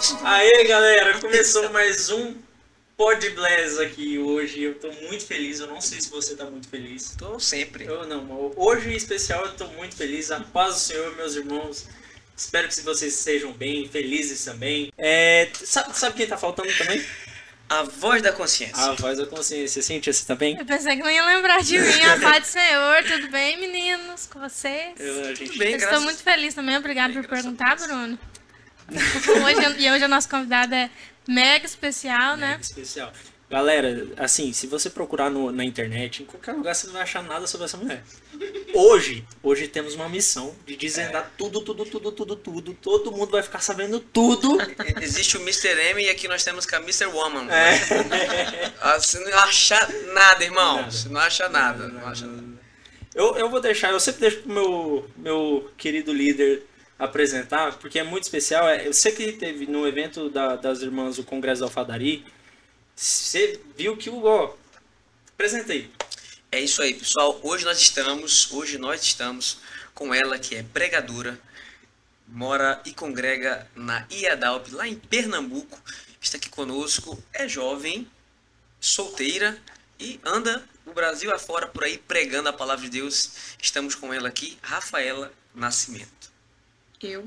Aê, galera, começou mais um Pod Bless aqui hoje. Eu tô muito feliz, eu não sei se você tá muito feliz. Tô sempre. Eu não, hoje em especial eu tô muito feliz. A paz do Senhor, meus irmãos. Espero que vocês sejam bem, felizes também. Sabe quem tá faltando também? A voz da consciência. A voz da consciência. Cintia, você tá bem? Eu pensei que não ia lembrar de mim. A paz do Senhor, tudo bem, meninos? Com vocês? Tudo bem, Eu estou muito feliz também. Obrigado por perguntar, Bruno. Hoje a nossa convidada é mega especial, né? Mega especial. Galera, assim, se você procurar na internet, em qualquer lugar você não vai achar nada sobre essa mulher. Hoje temos uma missão de desvendar tudo. Todo mundo vai ficar sabendo tudo. Existe o Mr. M e aqui nós temos com a Mr. Woman. Você não acha nada, irmão. Nada. Você não acha nada. Eu vou deixar, eu sempre deixo pro meu querido líder apresentar, porque é muito especial. Eu sei que teve no evento das irmãs do Congresso da Alfadaria, você viu que apresentei. É isso aí, pessoal. Hoje nós estamos com ela, que é pregadora, mora e congrega na IADALP, lá em Pernambuco. Está aqui conosco, é jovem, solteira e anda o Brasil afora por aí pregando a palavra de Deus. Estamos com ela aqui, Rafaela Nascimento. Eu.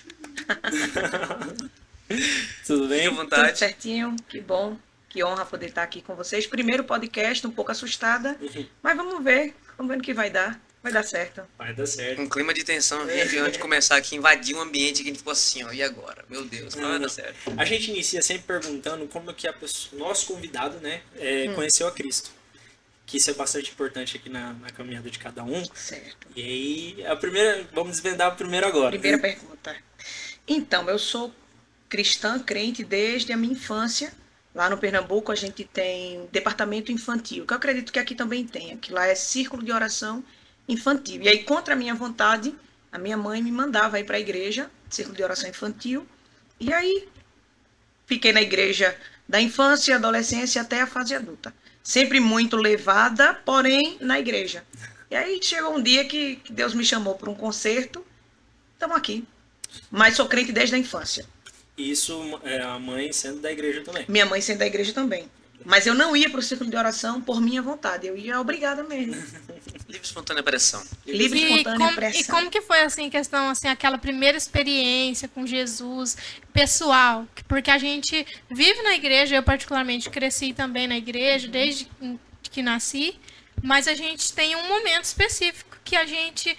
Tudo bem? Fique à Tudo vontade. certinho, que bom, que honra poder estar aqui com vocês. Primeiro podcast, um pouco assustada, mas vamos ver o que vai dar certo. Vai dar certo. Um clima de tensão, gente, antes de começar aqui, invadir um ambiente que a gente ficou assim, ó, e agora? Meu Deus, não vai dar certo. A gente inicia sempre perguntando como que nosso convidado, né, conheceu a Cristo. Que isso é bastante importante aqui na caminhada de cada um. Certo. E aí, vamos desvendar a primeira agora. Primeira pergunta. Então, eu sou cristã, crente desde a minha infância. Lá no Pernambuco a gente tem departamento infantil, que eu acredito que aqui também tenha, que lá é círculo de oração infantil. E aí, contra a minha vontade, a minha mãe me mandava ir para a igreja, círculo de oração infantil. E aí, fiquei na igreja da infância, adolescência até a fase adulta. Sempre muito levada, porém na igreja. E aí chegou um dia que Deus me chamou para um concerto. Estamos aqui. Mas sou crente desde a infância. Isso é a mãe sendo da igreja também. Minha mãe sendo da igreja também. Mas eu não ia para o círculo de oração por minha vontade. Eu ia obrigada mesmo. Livre espontânea pressão. Livre e espontânea pressão. E como que foi assim, questão assim, aquela primeira experiência com Jesus, pessoal? Porque a gente vive na igreja, eu particularmente cresci também na igreja desde que nasci, mas a gente tem um momento específico que a gente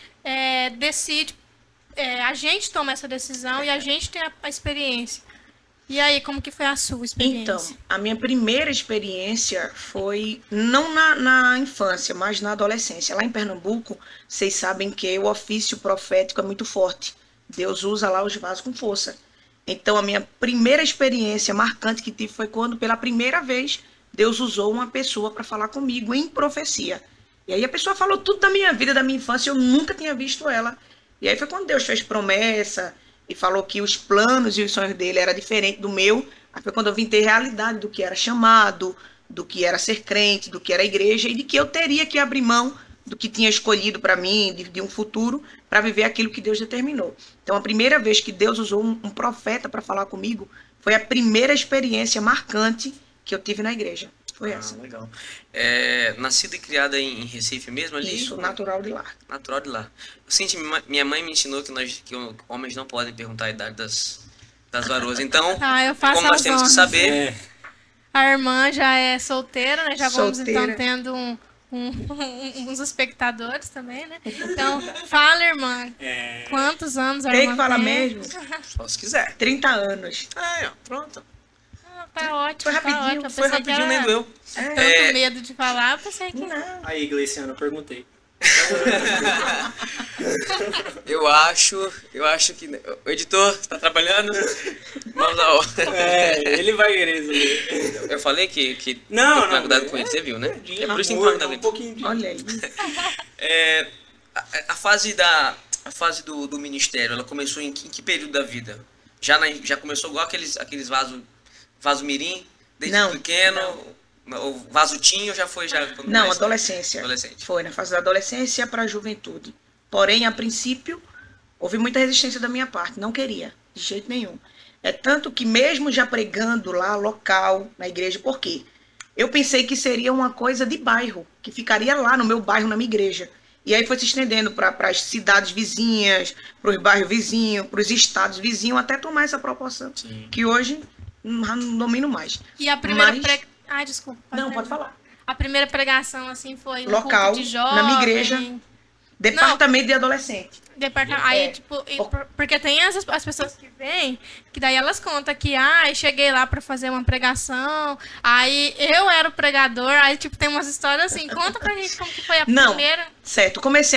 decide, a gente toma essa decisão e a gente tem a experiência. E aí, como que foi a sua experiência? Então, a minha primeira experiência foi não na infância, mas na adolescência. Lá em Pernambuco, vocês sabem que o ofício profético é muito forte. Deus usa lá os vasos com força. Então, a minha primeira experiência marcante que tive foi quando, pela primeira vez, Deus usou uma pessoa para falar comigo em profecia. E aí a pessoa falou tudo da minha vida, da minha infância, eu nunca tinha visto ela. E aí foi quando Deus fez promessa e falou que os planos e os sonhos dele eram diferentes do meu. Aí foi quando eu vim ter realidade do que era chamado, do que era ser crente, do que era igreja e de que eu teria que abrir mão do que tinha escolhido para mim, de um futuro, para viver aquilo que Deus determinou. Então, a primeira vez que Deus usou um profeta para falar comigo foi a primeira experiência marcante que eu tive na igreja. Foi essa. Legal. Nascida e criada em Recife mesmo ali? Isso, natural de lá. Natural de lá. Cintia, minha mãe me ensinou que homens não podem perguntar a idade das varoas. Então, eu faço como nós as temos que honras. saber... A irmã já é solteira, né? Já vamos Solteira. então tendo uns espectadores também, né? Então, fala, irmã. Quantos anos a Tem irmã que falar tem? mesmo. Só se quiser. 30 anos. Pronto. Tá ótimo, Foi rapidinho, tá ótimo. Eu Foi pensei que rapidinho, era nem doeu. tanto medo de falar, eu pensei que... Não. Aí, Gleiciano, eu perguntei. Eu acho que... O editor, está trabalhando? Vamos lá. Ele vai querer isso. Eu falei que Não, tomar não. cuidado com ele, você viu, né? É por isso que tem que tomar Amor, cuidado com um ele. pouquinho de... Olha aí. A fase do ministério, ela começou em que período da vida? Já começou igual aqueles vaso mirim, desde Não, pequeno, o vaso tinho já foi quando Não, mais- adolescência. Adolescente. Foi na fase da adolescência para a juventude. Porém, a princípio, houve muita resistência da minha parte. Não queria. de jeito nenhum. É tanto que mesmo já pregando lá, local, na igreja, por quê? Eu pensei que seria uma coisa de bairro, que ficaria lá no meu bairro, na minha igreja. E aí foi se estendendo para as cidades vizinhas, para os bairros vizinhos, para os estados vizinhos, até tomar essa proporção. Sim. Que hoje não domino mais. E a primeira Mas- Ai, desculpa. Não, pode falar. A primeira pregação, assim, foi um Local, culto de jovem. na minha igreja. Departamento de adolescente. Aí, É. tipo, porque tem as pessoas que vêm, que daí elas contam que, cheguei lá pra fazer uma pregação, aí eu era o pregador, aí, tipo, tem umas histórias assim. Conta pra gente como que foi a Não. primeira. Certo, comecei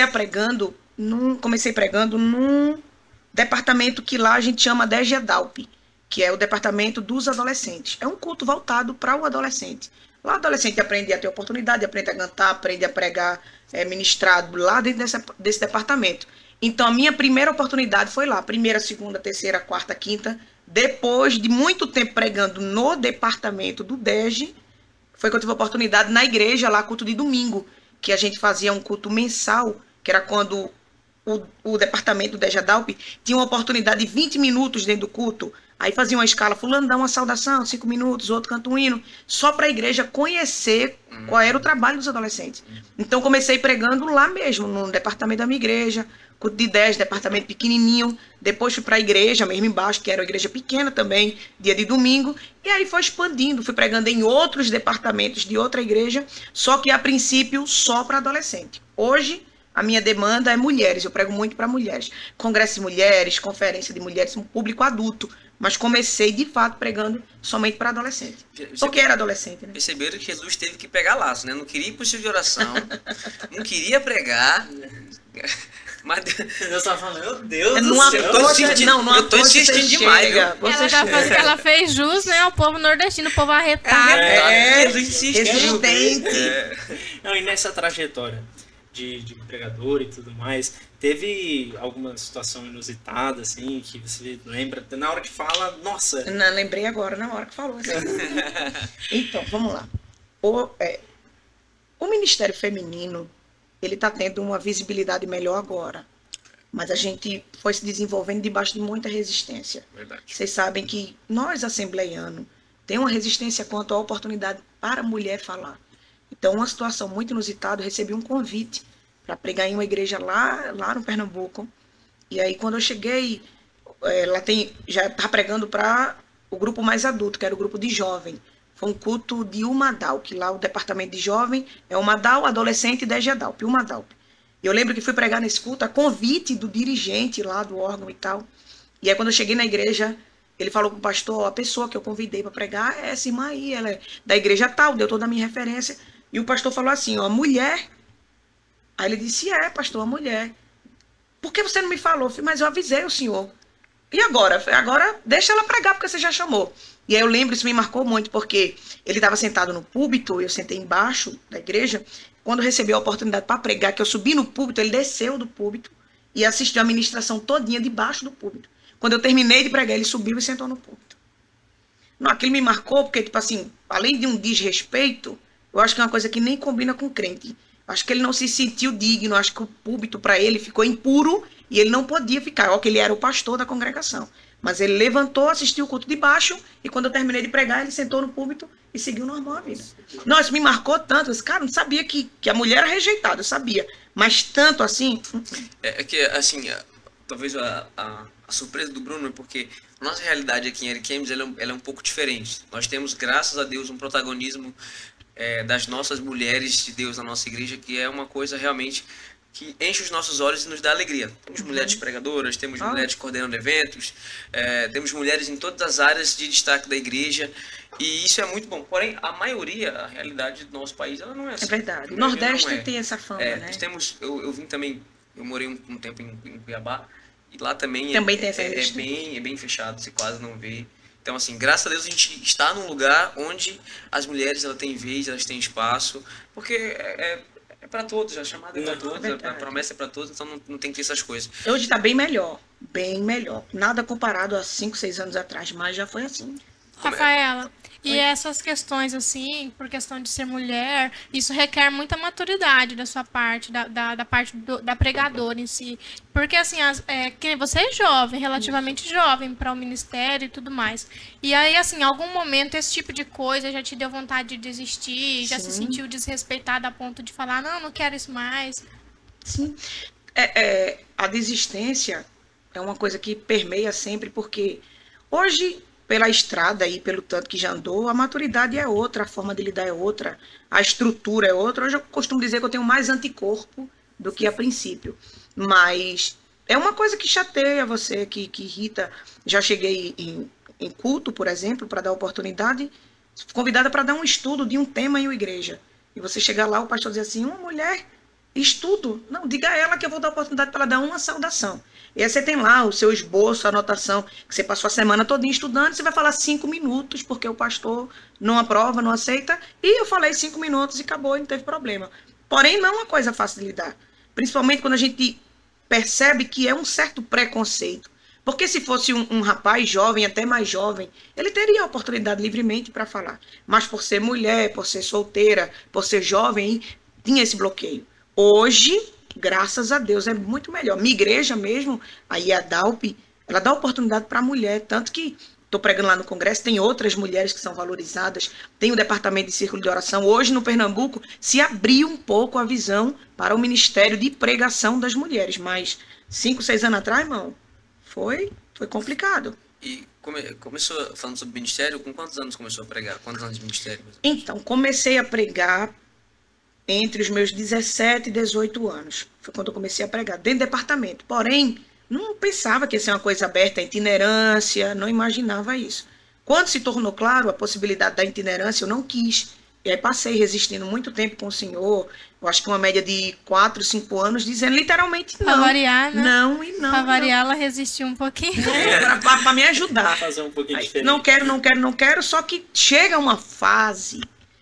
pregando num departamento que lá a gente chama de EGEDALP, que é o departamento dos adolescentes. É um culto voltado para o adolescente. Lá o adolescente aprende a ter oportunidade, aprende a cantar, aprende a pregar, ministrado lá dentro desse departamento. Então a minha primeira oportunidade foi lá, primeira, segunda, terceira, quarta, quinta. Depois de muito tempo pregando no departamento do DEG, foi que eu tive a oportunidade na igreja, lá, culto de domingo, que a gente fazia um culto mensal, que era quando o departamento do EGEDALP tinha uma oportunidade de 20 minutos dentro do culto. Aí fazia uma escala, fulano dá uma saudação, 5 minutos, outro canta um hino, só para a igreja conhecer qual era o trabalho dos adolescentes. Então comecei pregando lá mesmo, no departamento da minha igreja, culto de 10, departamento pequenininho. Depois fui para a igreja, mesmo embaixo, que era uma igreja pequena também, dia de domingo. E aí foi expandindo, fui pregando em outros departamentos de outra igreja, só que a princípio só para adolescente. Hoje a minha demanda é mulheres, eu prego muito para mulheres. Congresso de mulheres, conferência de mulheres, um público adulto. Mas comecei, de fato, pregando somente para adolescente. Porque era adolescente, né? Perceberam que Jesus teve que pegar laço, né? Não queria ir pro estilo de oração, não queria pregar. Mas Deus tá falando, meu Deus do Numa céu. coisa, eu tô insistindo demais, viu? Ela fez jus, né, ao povo nordestino, o povo arretado. Jesus insistiu. Resistente. Não, e nessa trajetória de pregador e tudo mais, teve alguma situação inusitada, assim, que você lembra? Na hora que fala, nossa... Não, lembrei agora, na hora que falou. Assim. Então, vamos lá. O Ministério Feminino, ele está tendo uma visibilidade melhor agora. Mas a gente foi se desenvolvendo debaixo de muita resistência. Verdade. Vocês sabem que nós, assembleianos, tem uma resistência quanto à oportunidade para a mulher falar. Então, uma situação muito inusitada, eu recebi um convite para pregar em uma igreja lá no Pernambuco. E aí, quando eu cheguei, já estava pregando para o grupo mais adulto, que era o grupo de jovem. Foi um culto de Umadal, que lá o departamento de jovem é Umadal, adolescente e EGEDALP, Umadalp. E eu lembro que fui pregar nesse culto a convite do dirigente lá do órgão e tal. E aí, quando eu cheguei na igreja, ele falou com o pastor, a pessoa que eu convidei para pregar é essa irmã aí, ela é da igreja tal, deu toda a minha referência. E o pastor falou assim, ó, mulher. Aí ele disse, pastor, a mulher. Por que você não me falou? Eu falei, mas eu avisei o senhor. E agora? Agora deixa ela pregar, porque você já chamou. E aí eu lembro, isso me marcou muito, porque ele estava sentado no púlpito, eu sentei embaixo da igreja. Quando eu recebi a oportunidade para pregar, que eu subi no púlpito, ele desceu do púlpito e assistiu a ministração todinha debaixo do púlpito. Quando eu terminei de pregar, ele subiu e sentou no púlpito. Não, aquilo me marcou, porque, tipo assim, além de um desrespeito, eu acho que é uma coisa que nem combina com crente. Acho que ele não se sentiu digno, acho que o púlpito para ele ficou impuro e ele não podia ficar. Ó, que ele era o pastor da congregação. Mas ele levantou, assistiu o culto de baixo e quando eu terminei de pregar, ele sentou no púlpito e seguiu normal a vida. Não, isso me marcou tanto. Esse cara não sabia que a mulher era rejeitada, eu sabia. Mas tanto assim... É que, assim, talvez a surpresa do Bruno é porque a nossa realidade aqui em Ariquemes ela é um pouco diferente. Nós temos, graças a Deus, um protagonismo das nossas mulheres de Deus na nossa igreja, que é uma coisa realmente que enche os nossos olhos e nos dá alegria. Temos mulheres pregadoras, temos mulheres coordenando eventos, temos mulheres em todas as áreas de destaque da igreja, e isso é muito bom. Porém, a maioria, a realidade do nosso país, ela não é assim. É verdade. O Nordeste tem essa fama, né? Eu vim também, eu morei um tempo em Cuiabá, e lá também, tem essa é bem fechado, você quase não vê. Então, assim, graças a Deus a gente está num lugar onde as mulheres elas têm vez, elas têm espaço, porque é para todos, a chamada é para todos, a promessa é para todos, então não tem que ter essas coisas. Hoje está bem melhor, bem melhor. Nada comparado a 5, 6 anos atrás, mas já foi assim. Rafaela, E essas questões, assim, por questão de ser mulher, isso requer muita maturidade da sua parte, da parte da pregadora em si. Porque, assim, que você é jovem, relativamente jovem para o ministério e tudo mais. E aí, assim, em algum momento, esse tipo de coisa já te deu vontade de desistir, já se sentiu desrespeitada a ponto de falar, não quero isso mais. Sim. A desistência é uma coisa que permeia sempre, porque hoje, pela estrada e pelo tanto que já andou, a maturidade é outra, a forma de lidar é outra, a estrutura é outra. Hoje eu costumo dizer que eu tenho mais anticorpo do que a princípio. Mas é uma coisa que chateia você, que irrita. Já cheguei em culto, por exemplo, para dar oportunidade, convidada para dar um estudo de um tema em uma igreja. E você chegar lá, o pastor diz assim, uma mulher, estudo. Não, diga a ela que eu vou dar oportunidade para ela dar uma saudação. E aí você tem lá o seu esboço, a anotação, que você passou a semana todinha estudando, você vai falar 5 minutos, porque o pastor não aprova, não aceita, e eu falei 5 minutos e acabou, e não teve problema. Porém, não é uma coisa fácil de lidar. Principalmente quando a gente percebe que é um certo preconceito. Porque se fosse um rapaz jovem, até mais jovem, ele teria a oportunidade livremente para falar. Mas por ser mulher, por ser solteira, por ser jovem, tinha esse bloqueio. Hoje, graças a Deus, é muito melhor. Minha igreja mesmo, a IADALP, ela dá oportunidade para a mulher, tanto que estou pregando lá no congresso, tem outras mulheres que são valorizadas, tem o departamento de círculo de oração. Hoje, no Pernambuco, se abriu um pouco a visão para o ministério de pregação das mulheres, mas 5, 6 anos atrás, irmão, foi complicado. E começou falando sobre ministério, com quantos anos começou a pregar? Quantos anos de ministério? Então, comecei a pregar entre os meus 17 e 18 anos. Foi quando eu comecei a pregar, dentro do departamento. Porém, não pensava que ia ser uma coisa aberta, a itinerância, não imaginava isso. Quando se tornou claro a possibilidade da itinerância, eu não quis. E aí passei resistindo muito tempo com o Senhor, eu acho que uma média de 4, 5 anos, dizendo literalmente não. Pra variar, né? Não e não. Pra variar, ela resistiu um pouquinho. Pra me ajudar. Fazer um pouquinho diferente. Não quero, só que chega uma fase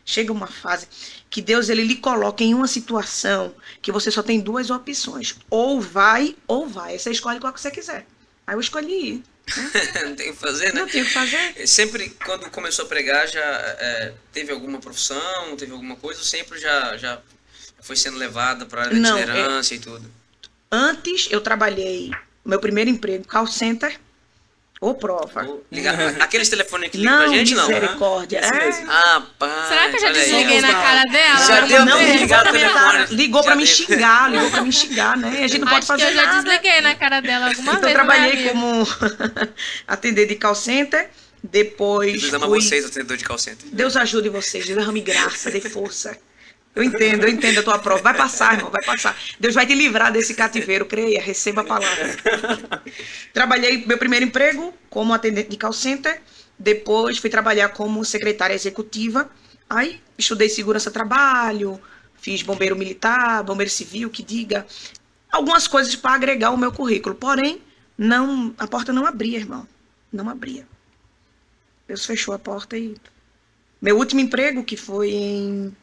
que Deus ele lhe coloca em uma situação que você só tem 2 opções. Ou vai, ou vai. Aí você escolhe qual que você quiser. Aí eu escolhi ir. Não tem o que fazer, né? Não tem o que fazer. Sempre, quando começou a pregar, já teve alguma profissão, teve alguma coisa, ou sempre já foi sendo levada para a itinerância e tudo? Antes, eu trabalhei, meu primeiro emprego, call center, ou prova. Aqueles telefones que ligam pra gente, não? Misericórdia. Rapaz, Será que eu já olha aí. desliguei na cara dela? Já deu Não, desligar o telefone. ligou Já pra me deu. xingar, né? E a gente não pode Acho que fazer eu já nada. desliguei na cara dela alguma Então, vez. trabalhei né, amigo? como atendente de call center, depois Jesus ama fui... vocês, atendedor de call center. Deus ajude vocês, Deus derrame graça, dê força. Eu entendo a tua prova. Vai passar, irmão, vai passar. Deus vai te livrar desse cativeiro, creia, receba a palavra. Trabalhei meu primeiro emprego como atendente de call center, depois fui trabalhar como secretária executiva, aí estudei segurança trabalho, fiz bombeiro militar, bombeiro civil, que diga, algumas coisas para agregar o meu currículo, porém, a porta não abria, irmão, não abria. Deus fechou a porta e... Meu último emprego, que foi em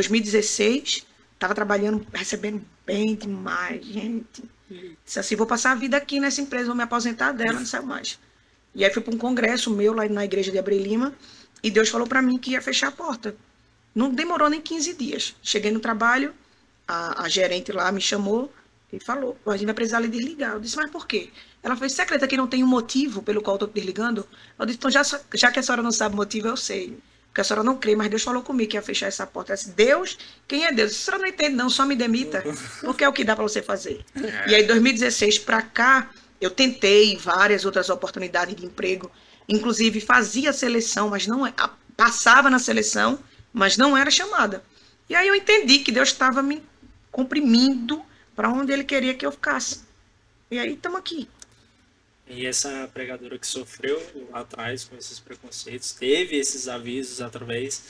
2016, estava trabalhando, recebendo bem demais, gente. Disse assim, vou passar a vida aqui nessa empresa, vou me aposentar dela, não saio mais. E aí fui para um congresso meu lá na igreja de Abreu Lima, e Deus falou para mim que ia fechar a porta. Não demorou nem 15 dias. Cheguei no trabalho, a gerente lá me chamou e falou, a gente vai precisar lhe desligar. Eu disse, mas por quê? Ela falou, você acredita que não tem um motivo pelo qual eu estou desligando? Eu disse, então já que a senhora não sabe o motivo, eu sei. Porque a senhora não crê, mas Deus falou comigo que ia fechar essa porta. Eu disse, Deus, quem é Deus? A senhora não entende não, só me demita, porque é o que dá para você fazer. E aí, 2016 para cá, eu tentei várias outras oportunidades de emprego, inclusive fazia seleção, mas não passava na seleção, mas não era chamada. E aí eu entendi que Deus estava me comprimindo para onde Ele queria que eu ficasse. E aí estamos aqui. E essa pregadora que sofreu lá atrás com esses preconceitos, teve esses avisos através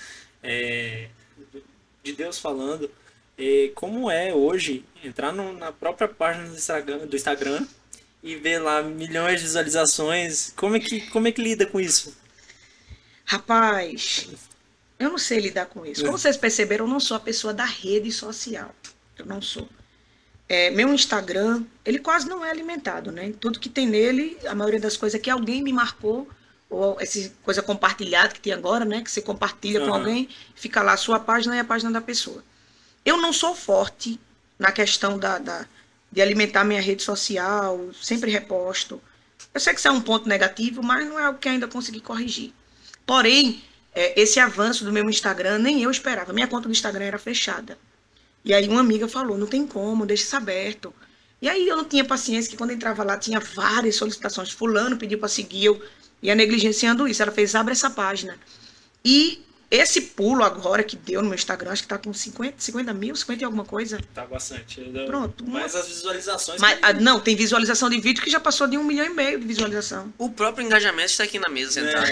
de Deus falando, como é hoje entrar na própria página do Instagram e ver lá milhões de visualizações, como é que lida com isso? Rapaz, eu não sei lidar com isso. Como vocês perceberam, eu não sou a pessoa da rede social. Eu não sou. Meu Instagram, ele quase não é alimentado, né? Tudo que tem nele, a maioria das coisas é que alguém me marcou ou essa coisa compartilhada que tem agora, né? Que você compartilha com alguém, fica lá a sua página e a página da pessoa. Eu não sou forte na questão de alimentar minha rede social, sempre reposto. Eu sei que isso é um ponto negativo, mas não é algo que ainda consegui corrigir. Porém, esse avanço do meu Instagram, nem eu esperava. Minha conta do Instagram era fechada. E aí uma amiga falou, não tem como, deixa isso aberto. E aí eu não tinha paciência, que quando entrava lá tinha várias solicitações. Fulano pediu para seguir, eu ia negligenciando isso. Ela fez, abre essa página. E esse pulo agora que deu no meu Instagram, acho que tá com 50 mil, 50 e alguma coisa. Tá bastante. Pronto. Mas as visualizações... Não, tem visualização de vídeo que já passou de 1,5 milhão de visualização. O próprio engajamento está aqui na mesa sentado.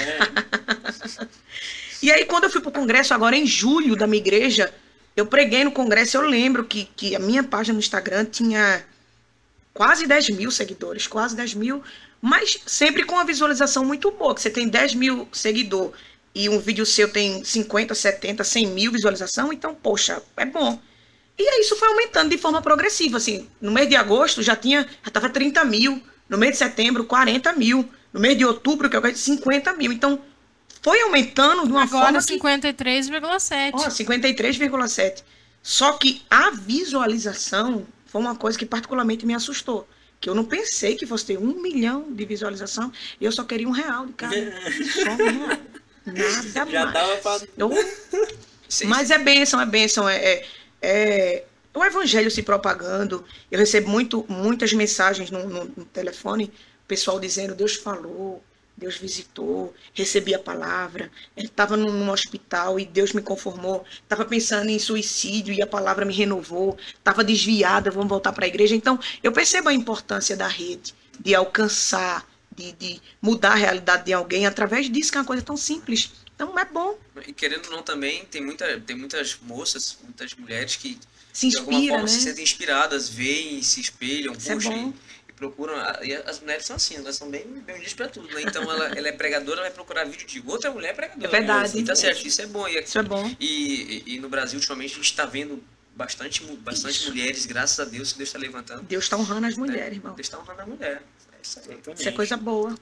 E aí, quando eu fui pro congresso, agora em julho, da minha igreja, eu preguei no congresso, eu lembro que a minha página no Instagram tinha quase 10 mil seguidores, quase 10 mil, mas sempre com uma visualização muito boa, que você tem 10 mil seguidores e um vídeo seu tem 50, 70, 100 mil visualização, então, poxa, é bom. E aí isso foi aumentando de forma progressiva, assim, no mês de agosto já estava 30 mil, no mês de setembro 40 mil, no mês de outubro que eu ganhei 50 mil, então foi aumentando de uma forma Agora 53,7. 53,7. Só que a visualização foi uma coisa que particularmente me assustou. Que eu não pensei que fosse ter 1 milhão de visualização. E eu só queria R$1 de cada. Só R$1. Nada Já mais. dava pra... Mas é bênção, é bênção. O evangelho se propagando. Eu recebo muitas mensagens no telefone. O pessoal dizendo, Deus falou. Deus visitou, recebi a palavra, estava num hospital e Deus me conformou, estava pensando em suicídio e a palavra me renovou, estava desviada, vamos voltar para a igreja. Então, eu percebo a importância da rede, de alcançar, de mudar a realidade de alguém através disso, que é uma coisa tão simples. Então, é bom. E querendo ou não também, tem muitas moças, muitas mulheres que se de alguma forma né? se sentem inspiradas, veem, se espelham, Isso puxam. É bom. Procuram, e as mulheres são assim, elas são bem unidas pra tudo, né? Então ela é pregadora, ela vai procurar vídeo de outra mulher pregadora. É verdade. E tá certo, isso é bom. Isso é bom. E no Brasil, ultimamente, a gente tá vendo bastante mulheres, graças a Deus, que Deus tá levantando. Deus tá honrando as mulheres, irmão. Deus tá honrando a mulher. É isso aí. Isso é coisa boa.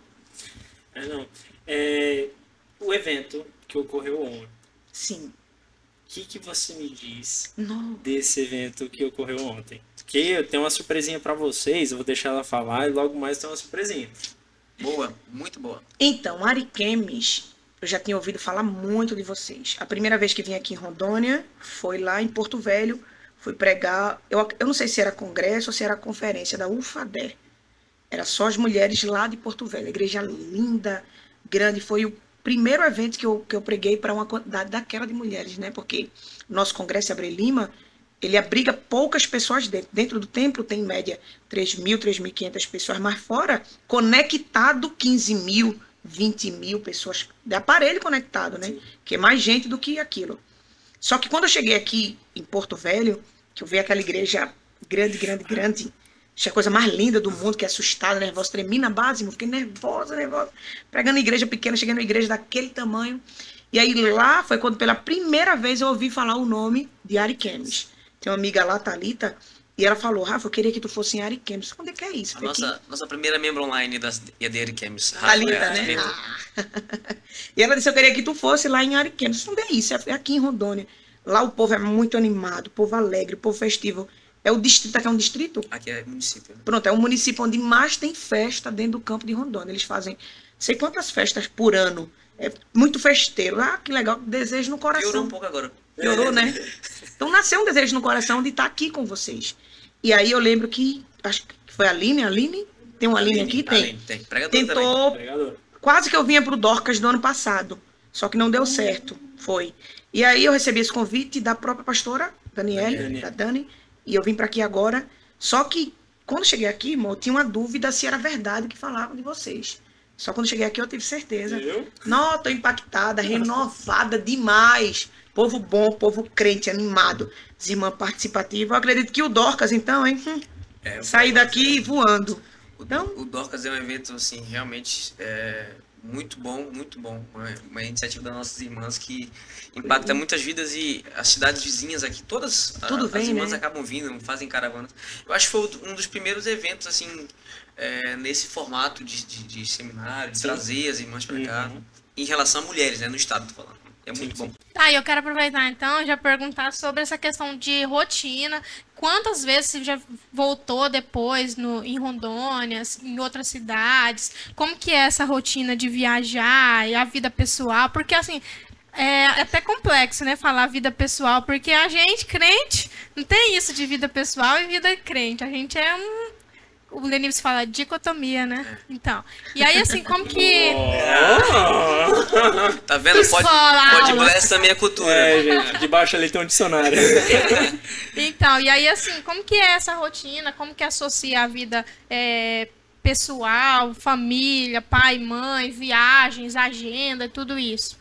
O evento que ocorreu ontem. Sim. O que você me diz Não. desse evento que ocorreu ontem? Porque eu tenho uma surpresinha pra vocês, eu vou deixar ela falar e logo mais tem uma surpresinha. Boa, muito boa. Então, Ariquemes, eu já tinha ouvido falar muito de vocês. A primeira vez que vim aqui em Rondônia foi lá em Porto Velho, fui pregar, eu não sei se era congresso ou se era conferência da UFADER. Era só as mulheres lá de Porto Velho, igreja linda, grande, foi o primeiro evento que eu preguei para uma quantidade daquela de mulheres, né? Porque o nosso congresso Abre Lima, ele abriga poucas pessoas dentro. Dentro do templo tem em média 3.000, 3.500 pessoas, mas fora, conectado 15 mil, 20 mil pessoas, de aparelho conectado, né? Sim. Que é mais gente do que aquilo. Só que quando eu cheguei aqui em Porto Velho, que eu vi aquela igreja grande, achei a coisa mais linda do mundo, que é assustada, nervosa, tremi na base, fiquei nervosa. Pregando em igreja pequena, cheguei numa igreja daquele tamanho. E aí lá foi quando pela primeira vez eu ouvi falar o nome de Ariquemes. Tem uma amiga lá, Thalita, e ela falou, Rafa, eu queria que tu fosse em Ariquemes. Onde é que é isso? Nossa primeira membro online é de Ariquemes. Thalita, né? E ela disse, eu queria que tu fosse lá em Ariquemes. Onde é isso? É aqui em Rondônia. Lá o povo é muito animado, o povo alegre, o povo festivo. É o distrito, aqui é um distrito? Aqui é município. Pronto, é um município onde mais tem festa dentro do campo de Rondônia. Eles fazem, sei quantas festas por ano. É muito festeiro. Ah, que legal, desejo no coração. Piorou um pouco agora. Piorou, né? Então nasceu um desejo no coração de estar aqui com vocês. E aí eu lembro que, acho que foi a Aline, tem uma Aline aqui? Tem. Pregador tentou, Pregador. Quase que eu vinha pro Dorcas do ano passado, só que não deu certo, foi. E aí eu recebi esse convite da própria pastora, Daniele, da Dani, e eu vim para aqui agora, só que quando cheguei aqui, irmão, eu tinha uma dúvida se era verdade o que falavam de vocês. Só quando cheguei aqui eu tive certeza. Não, tô impactada, renovada demais. Povo bom, povo crente, animado. As irmãs participativas. Eu acredito que o Dorcas, então, hein? Saí daqui voando. O Dorcas é um evento, assim, realmente Muito bom, muito bom. Uma iniciativa das nossas irmãs que impacta muitas vidas e as cidades vizinhas aqui, todas Tudo as vem, irmãs né? acabam vindo, fazem caravanas. Eu acho que foi um dos primeiros eventos, assim, nesse formato de seminário, de trazer as irmãs para cá, em relação a mulheres, né, no estado, tô falando. É muito bom. Tá, eu quero aproveitar então e já perguntar sobre essa questão de rotina. Quantas vezes você já voltou depois em Rondônia, em outras cidades? Como que é essa rotina de viajar e a vida pessoal? Porque assim, é até complexo, né, falar vida pessoal, porque a gente, crente, não tem isso de vida pessoal e vida crente. A gente é o Lenilson fala dicotomia, né? Então. E aí, assim, como que. Tá vendo? Pode bless também a cultura. Gente, debaixo ali tem um dicionário. Então, e aí, assim, como que é essa rotina? Como que associa a vida pessoal, família, pai, mãe, viagens, agenda, tudo isso?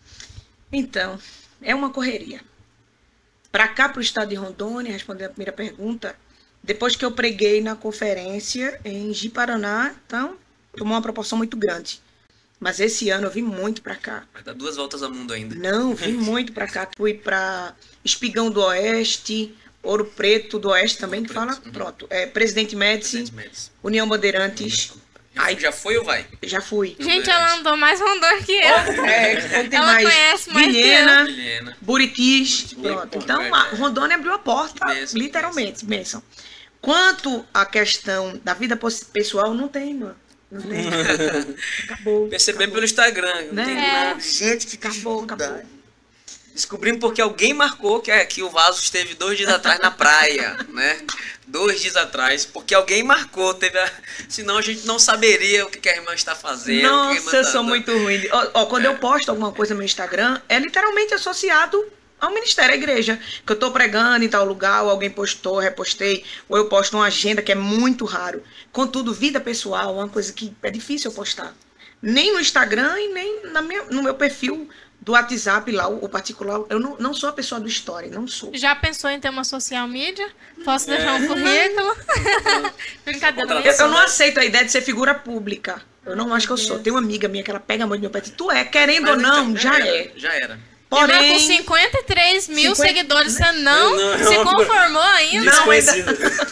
Então, é uma correria. Para cá, para o estado de Rondônia, respondendo a primeira pergunta, depois que eu preguei na conferência em Ji-Paraná, então, tomou uma proporção muito grande. Mas esse ano eu vim muito para cá. Vai dar 2 voltas ao mundo ainda. Não, vim muito para cá. Fui para Espigão do Oeste, Ouro Preto do Oeste também, que fala, pronto. Presidente Médici, União Bandeirantes. Já foi ou vai? Já fui. Gente, ela andou mais Rondônia que eu. Tem Ela mais conhece mais que Vilhena. Buritis, pronto. Então, a Rondônia abriu a porta, literalmente, bênção. Quanto à questão da vida pessoal, não tem, mano. Não tem. Acabou. Percebemos pelo Instagram. Não tem nada. Gente, que acabou. Descobrimos porque alguém marcou que o vaso esteve 2 dias atrás na praia, né? 2 dias atrás, porque alguém marcou, senão a gente não saberia o que a irmã está fazendo. Nossa, eu sou muito ruim. Quando eu posto alguma coisa no meu Instagram, é literalmente associado ao ministério, à igreja, que eu tô pregando em tal lugar, ou alguém postou, repostei, ou eu posto uma agenda, que é muito raro. Contudo, vida pessoal é uma coisa que é difícil eu postar. Nem no Instagram e nem no meu perfil do WhatsApp lá, o particular. Eu não sou a pessoa do story, não sou. Já pensou em ter uma social media? Posso deixar um currículo? Brincadeira. Eu não aceito a ideia de ser figura pública. Eu não acho que eu sou. Tem uma amiga minha que ela pega a mão do meu pé e diz, tu querendo ou não, já é. Já era. Porém, com 53 mil seguidores, você não se conformou ainda? Não, ainda.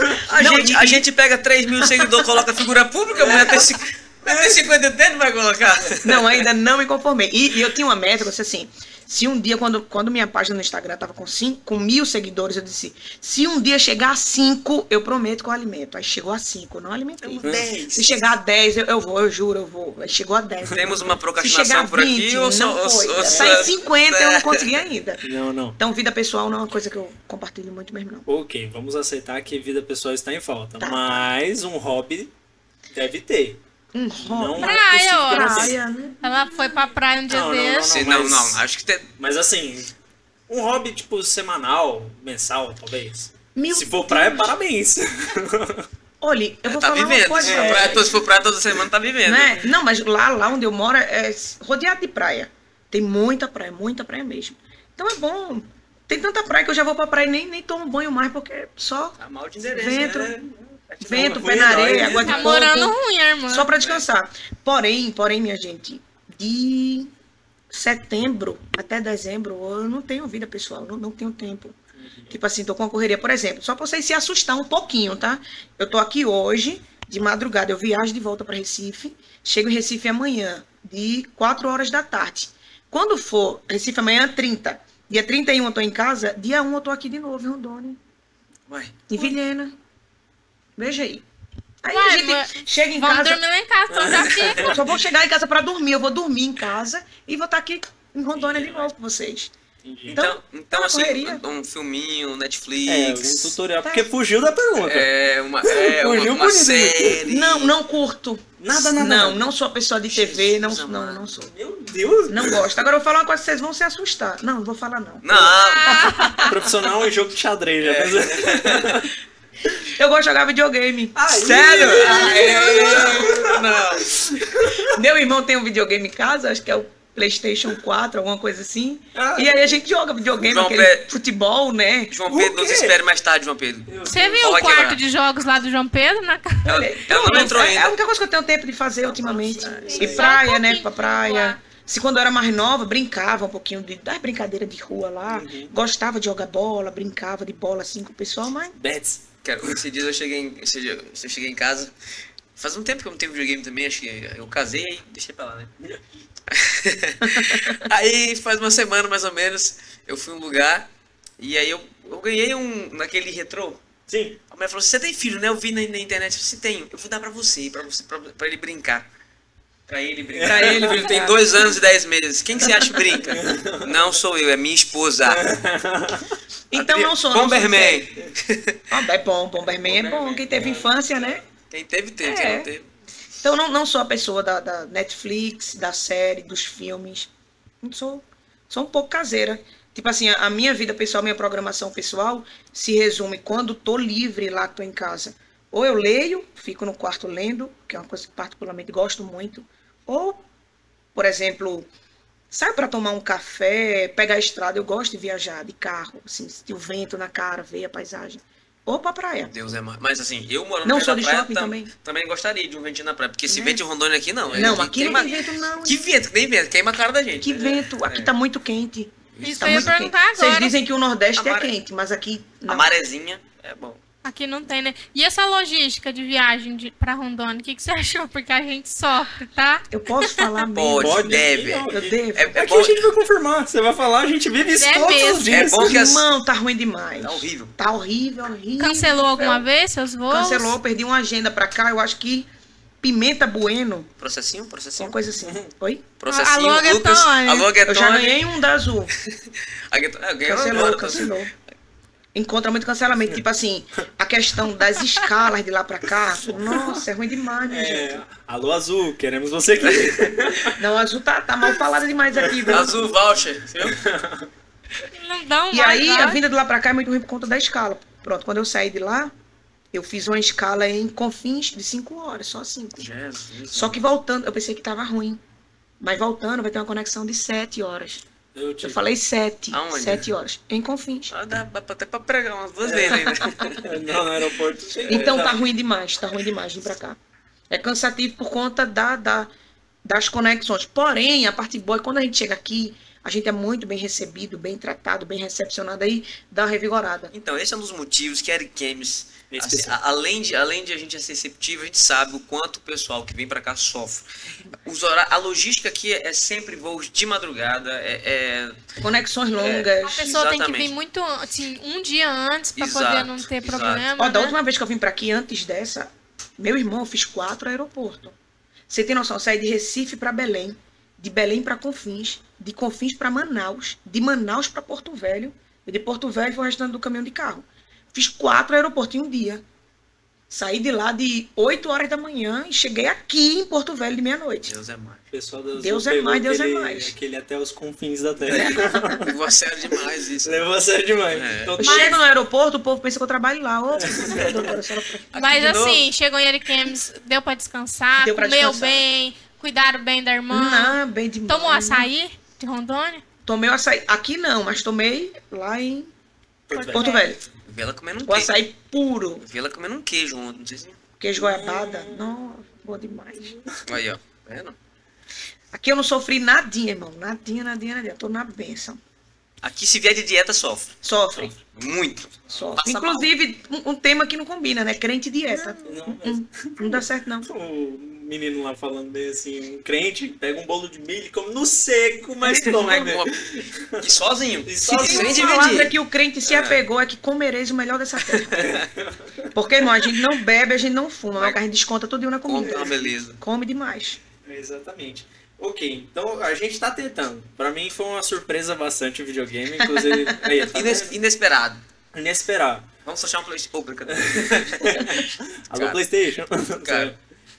A gente pega 3 mil seguidores, coloca figura pública, a mulher tem 50 não vai colocar. Não, ainda não me conformei. E eu tinha uma meta, eu disse assim, se um dia, quando minha página no Instagram estava com 1.000 seguidores, eu disse, se um dia chegar a 5, eu prometo que eu alimento. Aí chegou a 5, eu não alimentei. 10. Se chegar a 10, eu vou, eu juro, eu vou. Aí chegou a 10. Temos uma Se procrastinação chegar a 20, por aqui ou não foi. Tá em 50, eu não consegui ainda. Não. Então, vida pessoal não é uma coisa que eu compartilho muito mesmo, não. Ok, vamos aceitar que vida pessoal está em falta. Tá. Mas um hobby deve ter. Não Praia, ó. Praia, né? Ela foi pra praia um dia desse. Não, acho que tem. Mas assim, um hobby tipo semanal, mensal, talvez. Meu Se for praia, parabéns. Olha, eu vou Tá falar vivendo. uma coisa. Se for praia toda semana, tá vivendo. Né? Não, mas lá onde eu moro é rodeado de praia. Tem muita praia mesmo. Então é bom. Tem tanta praia que eu já vou pra praia e nem tomo banho mais, porque só Tá mal de endereço, vento, né? pé na areia, água de Tá coco. morando ruim, irmã. Só pra descansar. Porém, minha gente, de setembro até dezembro, eu não tenho vida pessoal, não tenho tempo. Tipo assim, tô com uma correria, por exemplo, só pra vocês se assustar um pouquinho, tá? Eu tô aqui hoje, de madrugada, eu viajo de volta pra Recife, chego em Recife amanhã, de 4 horas da tarde. Quando for, Recife amanhã 30, dia 31 eu tô em casa, dia 1 eu tô aqui de novo em Rondônia, Uai. em Vilhena. Veja aí. Aí Uai, a gente chega em Vamos casa... dormir lá em casa, então já fica. Eu só vou chegar em casa pra dormir. Eu vou dormir em casa e vou estar aqui em Rondônia de novo com vocês. Então uma assim, correria. um filminho, Um Netflix. tutorial, porque fugiu da pergunta. Fugiu Uma bonito. série. Não curto. Nada. Não sou a pessoa de TV, não sou. Meu Deus. Não gosto. Agora eu vou falar uma coisa que vocês vão se assustar. Não vou falar não. Não, Profissional em jogo de xadrez. Já pensou? Eu gosto de jogar videogame. sério? Não. Meu irmão tem um videogame em casa, acho que é o PlayStation 4, alguma coisa assim. Ah, E aí a gente joga videogame, João aquele Pedro. futebol, né? João Pedro, O nos quê? espere mais tarde, João Pedro. Você viu Vai o quarto quebrar. de jogos lá do João Pedro? Ela não entrou É a ainda. única coisa que eu tenho tempo de fazer ultimamente. Só E um praia, né? pouquinho Pra de praia. voar. Se quando eu era mais nova, brincava um pouquinho das brincadeiras de rua lá. Gostava de jogar bola, brincava de bola assim com o pessoal, mas Bets. Cara, esses dias eu cheguei em casa. Faz um tempo que eu não tenho videogame também, acho que eu casei e deixei pra lá, né? Aí faz uma semana mais ou menos, eu fui em um lugar e aí eu ganhei um naquele retrô. Sim. A mulher falou, você tem filho, né? Eu vi na internet, você tem, eu vou dar pra você, pra ele brincar. Pra ele brincar. Pra ele Ele tem 2 anos e 10 meses. Quem que você acha que brinca? Não sou eu, é minha esposa. então não sou. não sou Bomberman. sério. É bom, Bomberman é bom. Quem teve infância, né? Quem teve, teve. É. Quem não teve. Então não sou a pessoa da Netflix, da série, dos filmes. Não sou. Sou um pouco caseira. Tipo assim, a minha vida pessoal, minha programação pessoal se resume quando tô livre lá, tô em casa. Ou eu leio, fico no quarto lendo, que é uma coisa que particularmente gosto muito. Ou, por exemplo, saio para tomar um café, pegar a estrada. Eu gosto de viajar de carro, assim, sentir o vento na cara, ver a paisagem. Ou pra praia. Deus é mais. Mas assim, eu morando Não perto sou da de praia, shopping também. também gostaria de um ventinho na praia. Porque esse Né? vento em Rondônia aqui não. Não, aqui não queima... tem vento, não. Que vento? Que nem vento. Queima a cara da gente. Que né? vento. Aqui tá muito quente. Isso Tá que eu ia muito quente. perguntar Vocês agora. dizem que o Nordeste A é maré- quente, mas aqui A não. marezinha é bom. Aqui não tem, né? E essa logística de viagem pra Rondônia, o que você achou? Porque a gente sofre, tá? Eu posso falar mesmo? Pode, deve. Não, Eu devo. É Aqui bom. a gente vai confirmar. Você vai falar, a gente vive isso É todos mesmo. os dias. É bom que as- Irmão, tá ruim demais. Tá horrível. Tá horrível, horrível. Cancelou alguma vez seus voos? Cancelou, perdi uma agenda pra cá. Eu acho que Pimenta Bueno, Processinho? uma coisa assim. Oi? Processinho, Alô, Lucas. Guetone. Alô, Eu já Guetone. ganhei um da Azul. Ganhou Cancelou, agora, cancelou. Encontra muito cancelamento. Tipo assim, a questão das escalas de lá pra cá. Nossa, é ruim demais, minha gente. Alô, Azul, queremos você aqui. Não, a Azul tá mal falada demais aqui, viu? Azul Voucher, viu? Não dão E mais, aí, vai. a vinda de lá pra cá é muito ruim por conta da escala. Pronto, quando eu saí de lá, eu fiz uma escala em Confins de 5 horas, só 5. Jesus. Só que voltando, eu pensei que tava ruim. Mas voltando, vai ter uma conexão de 7 horas. Eu Eu falei 7. Aonde? 7 horas. Em Confins. Ah, dá até pra pregar umas 2 vezes ainda. Não, no aeroporto. Então tá ruim demais vir pra cá. É cansativo por conta das conexões. Porém, a parte boa é quando a gente chega aqui, a gente é muito bem recebido, bem tratado, bem recepcionado, aí dá uma revigorada. Então, esse é um dos motivos que a Eric Games, É assim, especial. além de a gente ser receptivo, a gente sabe o quanto o pessoal que vem pra cá sofre. A logística aqui é sempre voos de madrugada, Conexões A longas. pessoa tem que Exatamente. vir muito, assim, um dia antes pra Exato, poder não ter exato. problema, Ó, da né? última vez que eu vim pra aqui, antes dessa, meu irmão, eu fiz 4 aeroportos. Você tem noção, eu saí de Recife pra Belém, de Belém pra Confins, de Confins pra Manaus, de Manaus pra Porto Velho, e de Porto Velho foi o restante do caminhão de carro. Fiz 4 aeroportos em um dia. Saí de lá de 8 horas da manhã e cheguei aqui em Porto Velho de meia-noite. Deus é mais. O pessoal da Azul Deus é pegou mais, Deus é aquele- mais. Aquele até os confins da terra. Levou a sério demais isso. Levou a sério demais. É. Então, Eu chego no aeroporto, o povo pensa que eu trabalho lá. Ô, doutora, a senhora- Mas de novo. assim, chegou em Eric Games, deu pra descansar, Deu pra comeu descansar. bem, cuidaram bem da irmã. Não, bem demais. Tomou açaí de Rondônia? Tomei o açaí. Aqui não, mas tomei lá em Porto Velho. Vi ela comendo um O queijo. açaí puro. Vi ela comendo um queijo ontem, não sei se... Queijo goiabada. Nossa, bom demais. Aí, ó. Tá vendo? Aqui eu não sofri nadinha, irmão. Nadinha. Tô na bênção. Aqui se vier de dieta, sofre. Sofre. Muito. Sofre. Passa Inclusive, um tema que não combina, né? Crente e dieta. Não, mas Não dá certo, não. o menino lá falando bem assim, um crente, pega um bolo de milho e come no seco, mas toma, Mas né? E sozinho. E Se sozinho. sem A palavra dividir. que o crente se apegou é que comereis o melhor dessa terra. Porque, irmão, a gente não bebe, a gente não fuma, mas a gente desconta tudo na Compra comida. uma beleza. Come demais. Exatamente. Ok, então a gente tá tentando. Pra mim foi uma surpresa bastante o videogame, inclusive. Aí, tá vendo? Inesperado. Inesperado. Vamos achar um PlayStation. Oh, brincadeira. Alô, Cara. PlayStation. Cara.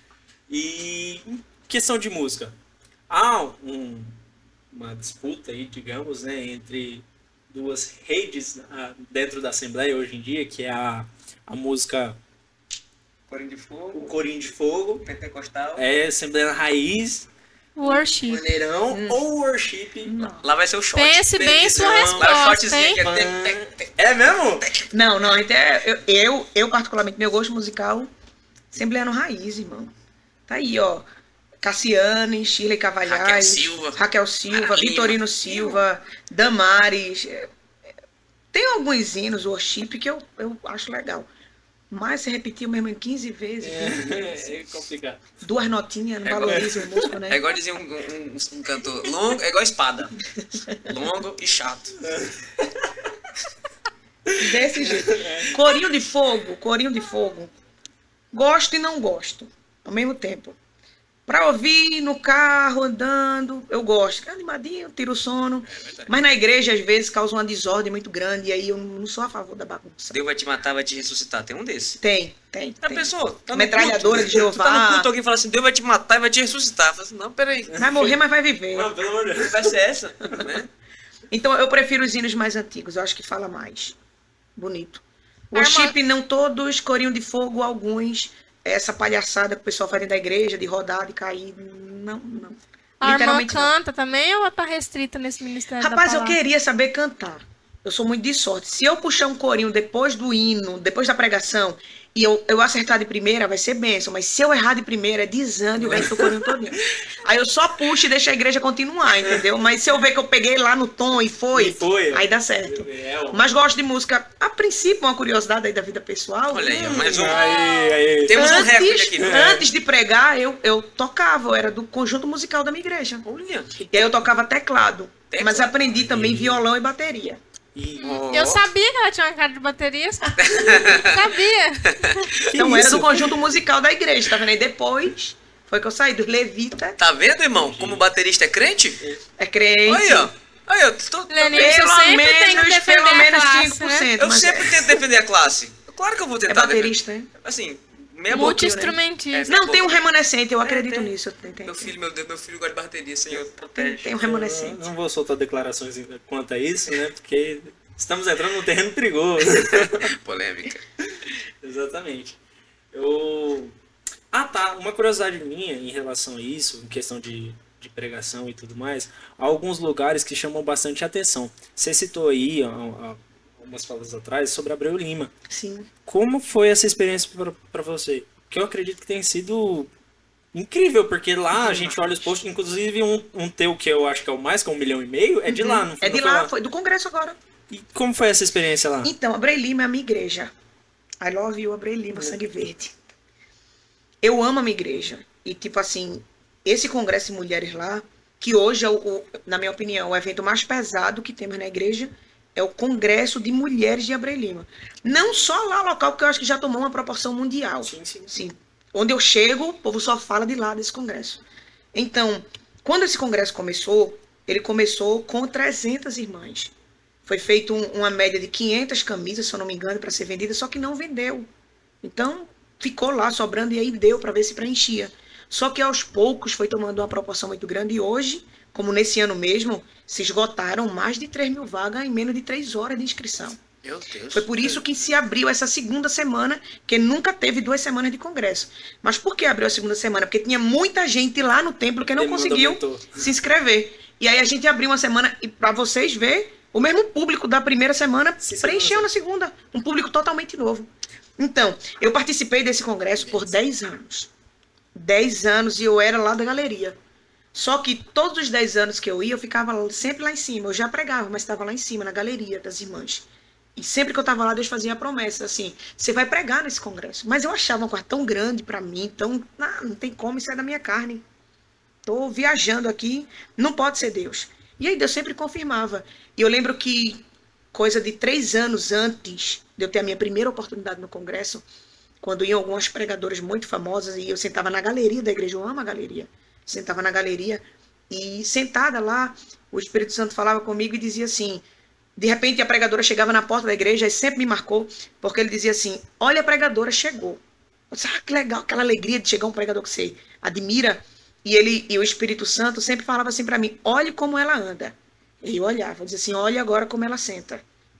E em questão de música. Há uma disputa aí, digamos, né, entre duas redes dentro da Assembleia hoje em dia, que é a música Corinho de O Fogo. Corinho de Fogo, Pentecostal. é Assembleia Raiz, Worship. Maneirão ou worship? Lá vai ser o shot. Pense bem em sua Lá é o resposta, shotzinho hein? aqui. É mesmo? Não, então eu particularmente, meu gosto musical sempre é no raiz, irmão. Tá aí, ó. Cassiane, Shirley Cavalhais, Raquel Silva, Mara Vitorino Lima. Silva, Damares. Tem alguns hinos, worship, que eu acho legal. Mas se repetir o mesmo em 15 vezes, 20 vezes. É complicado. 2 notinhas, não valoriza o músico, né? É igual dizia um cantor, longo, é igual espada. Longo e chato. Desse jeito. Corinho de fogo. Gosto e não gosto, ao mesmo tempo. Pra ouvir no carro, andando, eu gosto. Animadinho, tiro o sono. Mas na igreja, às vezes, causa uma desordem muito grande. E aí eu não sou a favor da bagunça. Deus vai te matar, vai te ressuscitar. Tem um desse. Tem. Já pensou? Tá no Metralhadora culto, de Jeová. Tu tá no culto, alguém fala assim, Deus vai te matar e vai te ressuscitar. Fala assim, não, peraí. Vai morrer, mas vai viver. Não, pelo amor de Deus. Vai ser essa, né? Então eu prefiro os hinos mais antigos. Eu acho que fala mais. Bonito. A irmã- Worship não todos, corinho de fogo alguns. Essa palhaçada que o pessoal faz dentro da igreja, de rodar, de cair. Não. A irmã Literalmente não. canta também ou tá restrita nesse ministério Rapaz, da eu palavra? queria saber cantar. Eu sou muito de sorte. Se eu puxar um corinho depois do hino, depois da pregação, e eu acertar de primeira, vai ser bênção. Mas se eu errar de primeira, é desande o resto do corinho todinho. Aí eu só puxo e deixo a igreja continuar, entendeu? Mas se eu ver que eu peguei lá no tom e foi, aí dá certo. Mas gosto de música. A princípio, uma curiosidade aí da vida pessoal. Olha aí, mais um. Aí. Temos um recorde aqui. Antes de pregar, eu tocava. Eu era do conjunto musical da minha igreja. Olha. E aí eu tocava teclado. Mas Teclado. aprendi também violão e bateria. Eu sabia que ela tinha uma cara de baterista. Sabia. Então era do conjunto musical da igreja, tá vendo? Aí depois foi que eu saí dos levitas. Tá vendo, irmão? Como o baterista é crente? É crente. Aí, ó. Aí, ó. Leninho, você sempre tem que defender pelo a menos classe, 5%. Eu mas sempre tento defender a classe. Claro que eu vou tentar é baterista, né? defender. Assim, meia boquinha, né? Multi-instrumentista. Não, tem um remanescente, eu acredito tem. nisso. Tem. Meu filho, meu Deus, meu filho gosta de bateria, Senhor, protege. Tem um remanescente. Não vou soltar declarações quanto a isso, né? Porque estamos entrando num terreno perigoso. Polêmica. Exatamente. Tá. Uma curiosidade minha em relação a isso, em questão de pregação e tudo mais, há alguns lugares que chamam bastante atenção. Você citou aí, há umas falas atrás, sobre Abreu Lima. Sim. Como foi essa experiência para você? Que eu acredito que tem sido incrível, porque lá a gente olha os posts, inclusive um teu que eu acho que é o mais, que é 1,5 milhão, é de lá, não foi? É de lá, foi do congresso agora. E como foi essa experiência lá? Então, Abreu Lima é a minha igreja. I love you, Abreu Lima, sangue verde. Eu amo a minha igreja. E, tipo assim, esse congresso de mulheres lá, que hoje é, na minha opinião, o evento mais pesado que temos na igreja, é o Congresso de Mulheres de Abreu Lima. Não só lá local, porque eu acho que já tomou uma proporção mundial. Sim. Onde eu chego, o povo só fala de lá desse congresso. Então, quando esse congresso começou, ele começou com 300 irmãs. Foi feito uma média de 500 camisas, se eu não me engano, para ser vendida, só que não vendeu. Então, ficou lá sobrando e aí deu para ver se preenchia. Só que aos poucos foi tomando uma proporção muito grande e hoje, como nesse ano mesmo, se esgotaram mais de 3.000 vagas em menos de 3 horas de inscrição. Meu Deus. Foi por isso que se abriu essa segunda semana, que nunca teve 2 semanas de congresso. Mas por que abriu a segunda semana? Porque tinha muita gente lá no templo que não conseguiu se inscrever. E aí a gente abriu uma semana, e para vocês verem, o mesmo público da primeira semana preencheu na segunda. Um público totalmente novo. Então, eu participei desse congresso por 10 anos. 10 anos e eu era lá da galeria. Só que todos os 10 anos que eu ia, eu ficava sempre lá em cima. Eu já pregava, mas estava lá em cima, na galeria das irmãs. E sempre que eu estava lá, Deus fazia a promessa, assim, você vai pregar nesse congresso. Mas eu achava um quarto tão grande para mim, não tem como, isso é da minha carne. Estou viajando aqui, não pode ser Deus. E aí Deus sempre confirmava. E eu lembro que, coisa de 3 anos antes de eu ter a minha primeira oportunidade no congresso, quando iam algumas pregadoras muito famosas, e eu sentava na galeria da igreja, eu amo a galeria, sentava na galeria, e sentada lá, o Espírito Santo falava comigo e dizia assim, de repente a pregadora chegava na porta da igreja, e sempre me marcou, porque ele dizia assim, olha, a pregadora chegou. Eu disse, que legal, aquela alegria de chegar um pregador que você admira, e o Espírito Santo sempre falava assim para mim, olhe como ela anda. E eu olhava, eu dizia assim, olha agora como ela senta.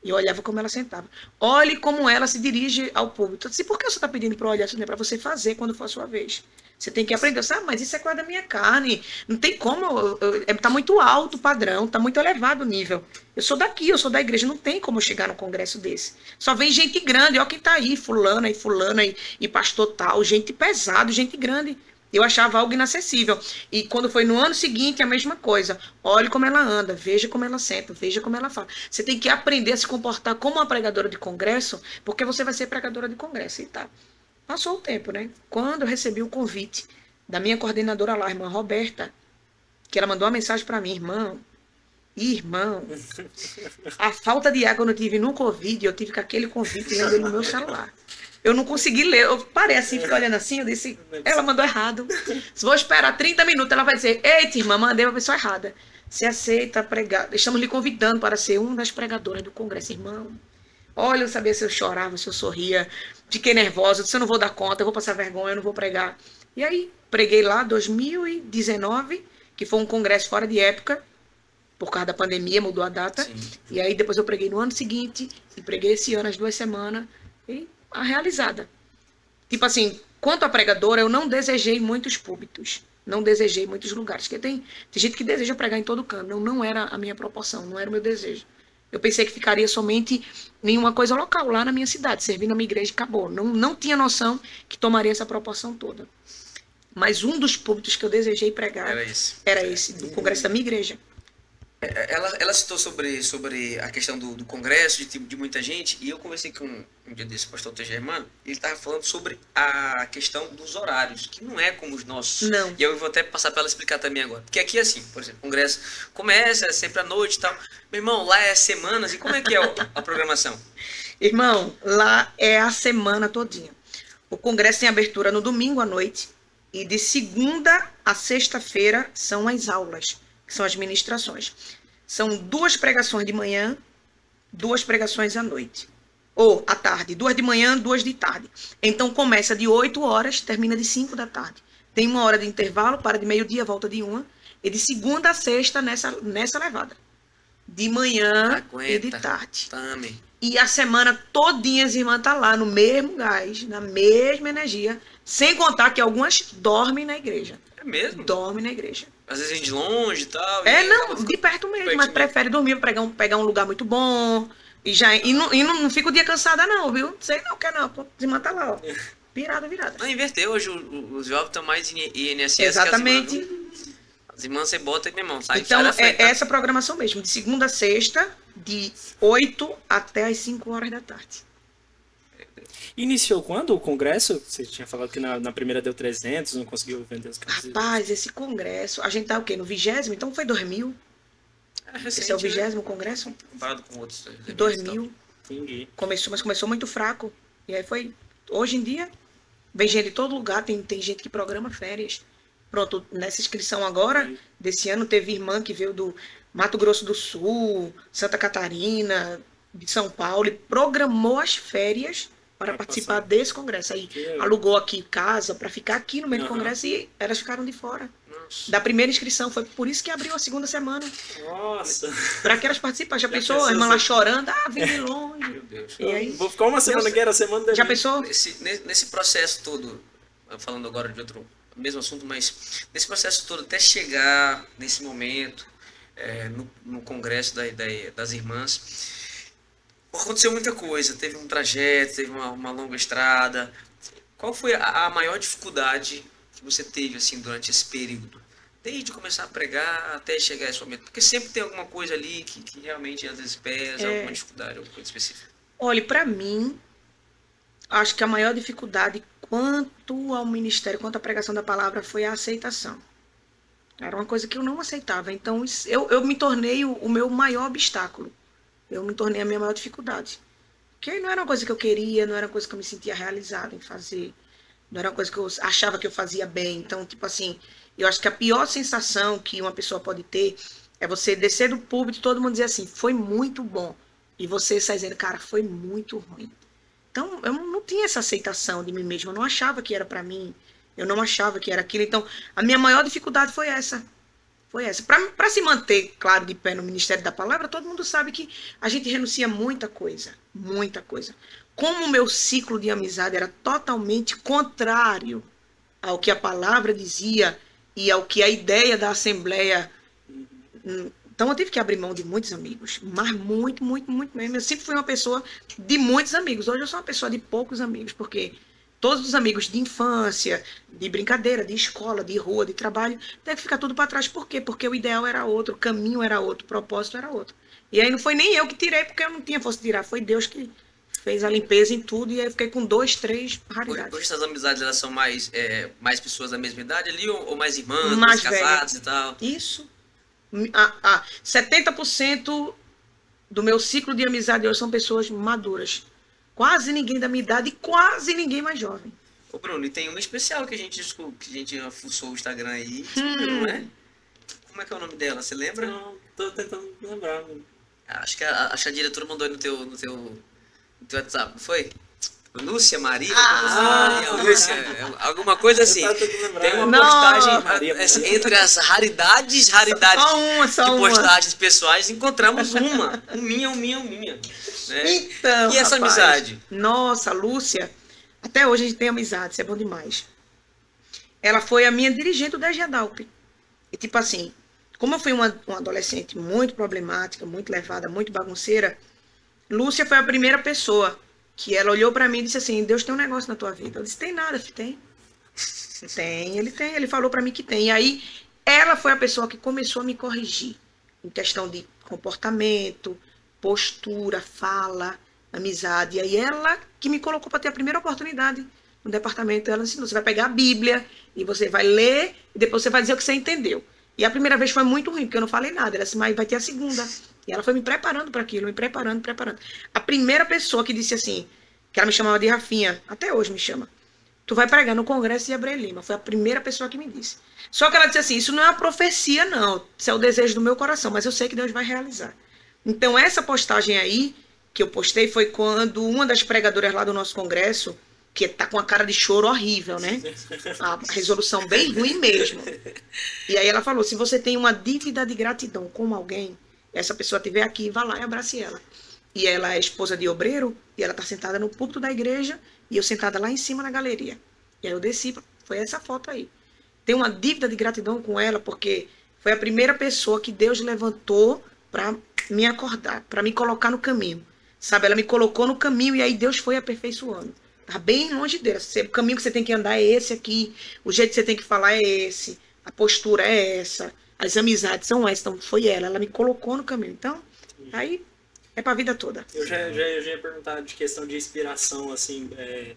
E eu olhava como ela sentava. Olhe como ela se dirige ao público. Eu disse, por que você está pedindo para olhar? É para você fazer quando for a sua vez. Você tem que aprender. Sabe, mas isso é coisa da minha carne. Não tem como. Está muito alto o padrão, está muito elevado o nível. Eu sou daqui, eu sou da igreja. Não tem como eu chegar num congresso desse. Só vem gente grande. Olha quem está aí, fulana e pastor tal. Gente pesado, gente grande. Eu achava algo inacessível. E quando foi no ano seguinte, a mesma coisa. Olhe como ela anda, veja como ela senta, veja como ela fala. Você tem que aprender a se comportar como uma pregadora de congresso, porque você vai ser pregadora de congresso. E tá. Passou o tempo, né? Quando eu recebi o convite da minha coordenadora lá, a irmã Roberta, que ela mandou uma mensagem para mim, irmão, a falta de água que eu tive no Covid, eu tive com aquele convite lendo no meu celular. Eu não consegui ler, eu parei assim, fiquei olhando assim, eu disse, ela mandou errado. Se vou esperar 30 minutos, ela vai dizer, eita, irmã, mandei uma pessoa errada. Se aceita pregar, estamos lhe convidando para ser uma das pregadoras do congresso, irmão. Olha, eu sabia se eu chorava, se eu sorria, fiquei nervosa, disse, eu não vou dar conta, eu vou passar vergonha, eu não vou pregar. E aí, preguei lá, 2019, que foi um congresso fora de época, por causa da pandemia, mudou a data. Sim. E aí, depois eu preguei no ano seguinte, e preguei esse ano, as 2 semanas, e a realizada. Tipo assim, quanto a pregadora, eu não desejei muitos púlpitos, não desejei muitos lugares, porque tem gente que deseja pregar em todo canto, não era a minha proporção, não era o meu desejo. Eu pensei que ficaria somente em uma coisa local, lá na minha cidade, servindo a minha igreja e acabou. Não tinha noção que tomaria essa proporção toda. Mas um dos púlpitos que eu desejei pregar era esse do congresso da minha igreja. Ela citou sobre a questão do congresso, de muita gente, e eu conversei com um dia desse pastor T. Germano, ele estava falando sobre a questão dos horários, que não é como os nossos. Não. E eu vou até passar para ela explicar também agora. Porque aqui é assim, por exemplo, o congresso começa sempre à noite e tal. Meu irmão, lá é semanas, e como é que é a programação? Irmão, lá é a semana todinha. O congresso tem abertura no domingo à noite, e de segunda a sexta-feira são as aulas, que são as ministrações. São 2 pregações de manhã, 2 pregações à noite. Ou à tarde, 2 de manhã, 2 de tarde. Então começa de 8 horas, termina de 5 da tarde. Tem 1 hora de intervalo, para de meio-dia, volta de 1. E de segunda a sexta nessa levada. De manhã e de tarde. Tame. E a semana todinha as irmãs estão lá no mesmo gás, na mesma energia. Sem contar que algumas dormem na igreja. É mesmo? Dormem na igreja. Às vezes de longe e tal. Não, de perto mesmo, mas prefere dormir, pegar um lugar muito bom. E não fica o dia cansada não, viu? Sei não, quer não, pô, se mata lá, ó. Virada. Não, inverteu, hoje os jovens estão mais em INSS. Exatamente. Que as irmãs você bota aqui, meu irmão, sai então, da frente, tá? essa programação mesmo, de segunda a sexta, de 8 até as 5 horas da tarde. Iniciou quando o congresso? Você tinha falado que na primeira deu 300, não conseguiu vender os camisetas. Rapaz, esse congresso, a gente tá o quê? No 20º? Então foi 2000. Recente, esse é o 20º congresso? Comparado com outros. 2000. Entendi. Mas começou muito fraco. E aí foi, hoje em dia, vem gente de todo lugar, tem gente que programa férias. Pronto, nessa inscrição agora, desse ano, teve irmã que veio do Mato Grosso do Sul, Santa Catarina, de São Paulo, e programou as férias para participar desse congresso. Aí alugou aqui casa para ficar aqui no meio do congresso e elas ficaram de fora. Nossa. Da primeira inscrição. Foi por isso que abriu a segunda semana. Nossa. Para que elas participem. Já pensou? A irmã lá chorando. Vim de longe. Meu Deus. E aí, vou ficar uma semana aqui, era a semana da já pensou? Nesse processo todo, falando agora de outro mesmo assunto, mas nesse processo todo, até chegar nesse momento, no congresso das irmãs, aconteceu muita coisa, teve um trajeto, teve uma longa estrada. Qual foi a maior dificuldade que você teve assim durante esse período? Desde começar a pregar até chegar a esse momento. Porque sempre tem alguma coisa ali que realmente às vezes pesa, alguma dificuldade, alguma coisa específica. Olha, para mim, acho que a maior dificuldade quanto ao ministério, quanto à pregação da palavra, foi a aceitação. Era uma coisa que eu não aceitava. Então, eu me tornei o meu maior obstáculo. Eu me tornei a minha maior dificuldade. Porque não era uma coisa que eu queria, não era uma coisa que eu me sentia realizada em fazer. Não era uma coisa que eu achava que eu fazia bem. Então, tipo assim, eu acho que a pior sensação que uma pessoa pode ter é você descer do púlpito e todo mundo dizer assim, foi muito bom. E você sai dizendo, cara, foi muito ruim. Então, eu não tinha essa aceitação de mim mesma. Eu não achava que era pra mim. Eu não achava que era aquilo. Então, a minha maior dificuldade foi essa. Foi essa. Para se manter, claro, de pé no Ministério da Palavra, todo mundo sabe que a gente renuncia muita coisa. Muita coisa. Como o meu ciclo de amizade era totalmente contrário ao que a palavra dizia e ao que a ideia da Assembleia... Então eu tive que abrir mão de muitos amigos. Mas muito, muito, muito mesmo. Eu sempre fui uma pessoa de muitos amigos. Hoje eu sou uma pessoa de poucos amigos, porque todos os amigos de infância, de brincadeira, de escola, de rua, de trabalho, deve ficar tudo para trás. Por quê? Porque o ideal era outro, o caminho era outro, o propósito era outro. E aí não foi nem eu que tirei, porque eu não tinha força de tirar. Foi Deus que fez a limpeza em tudo, e aí eu fiquei com 2, 3 raridades. Hoje essas amizades, elas são mais pessoas da mesma idade ali, ou mais irmãs, Mais casados e tal? Isso. 70% do meu ciclo de amizade hoje são pessoas maduras. Quase ninguém da minha idade e quase ninguém mais jovem. Ô Bruno, e tem uma especial que a gente fuçou o Instagram aí, descobriu, não é? Como é que é o nome dela? Você lembra? Não, tô tentando lembrar. Acho que a diretora mandou aí no teu WhatsApp, não foi? Lúcia, Maria, Lúcia, alguma coisa assim. Tem uma postagem entre as raridades só de uma. postagens pessoais, encontramos uma minha. Né? Então, e essa rapaz, amizade? Nossa, Lúcia, até hoje a gente tem amizade, isso é bom demais. Ela foi a minha dirigente da Adalp. E tipo assim, como eu fui uma adolescente muito problemática, muito levada, muito bagunceira, Lúcia foi a primeira pessoa que ela olhou pra mim e disse assim, Deus tem um negócio na tua vida. Eu disse, tem nada, filho, tem. Ele falou pra mim que tem. E aí, ela foi a pessoa que começou a me corrigir em questão de comportamento, postura, fala, amizade. E aí, ela que me colocou pra ter a primeira oportunidade no departamento. Ela ensinou, você vai pegar a Bíblia e você vai ler e depois você vai dizer o que você entendeu. E a primeira vez foi muito ruim, porque eu não falei nada. Ela disse, mas vai ter a segunda. E ela foi me preparando para aquilo, me preparando. A primeira pessoa que disse assim, que ela me chamava de Rafinha, até hoje me chama, tu vai pregar no Congresso de Abreu Lima. Foi a primeira pessoa que me disse. Só que ela disse assim, isso não é uma profecia não, isso é o desejo do meu coração, mas eu sei que Deus vai realizar. Então essa postagem aí, que eu postei, foi quando uma das pregadoras lá do nosso congresso, que tá com a cara de choro horrível, né? A resolução bem ruim mesmo. E aí ela falou, se você tem uma dívida de gratidão com alguém, essa pessoa estiver aqui, vá lá e abrace ela. E ela é esposa de obreiro, e ela está sentada no púlpito da igreja, e eu sentada lá em cima na galeria. E aí eu desci, foi essa foto aí. Tenho uma dívida de gratidão com ela, porque foi a primeira pessoa que Deus levantou para me acordar, para me colocar no caminho. Sabe, ela me colocou no caminho, e aí Deus foi aperfeiçoando. Tá bem longe dela. O caminho que você tem que andar é esse aqui, o jeito que você tem que falar é esse, a postura é essa. As amizades são essas, então foi ela me colocou no caminho. Então, aí é pra vida toda. Eu já ia perguntar de questão de inspiração, assim,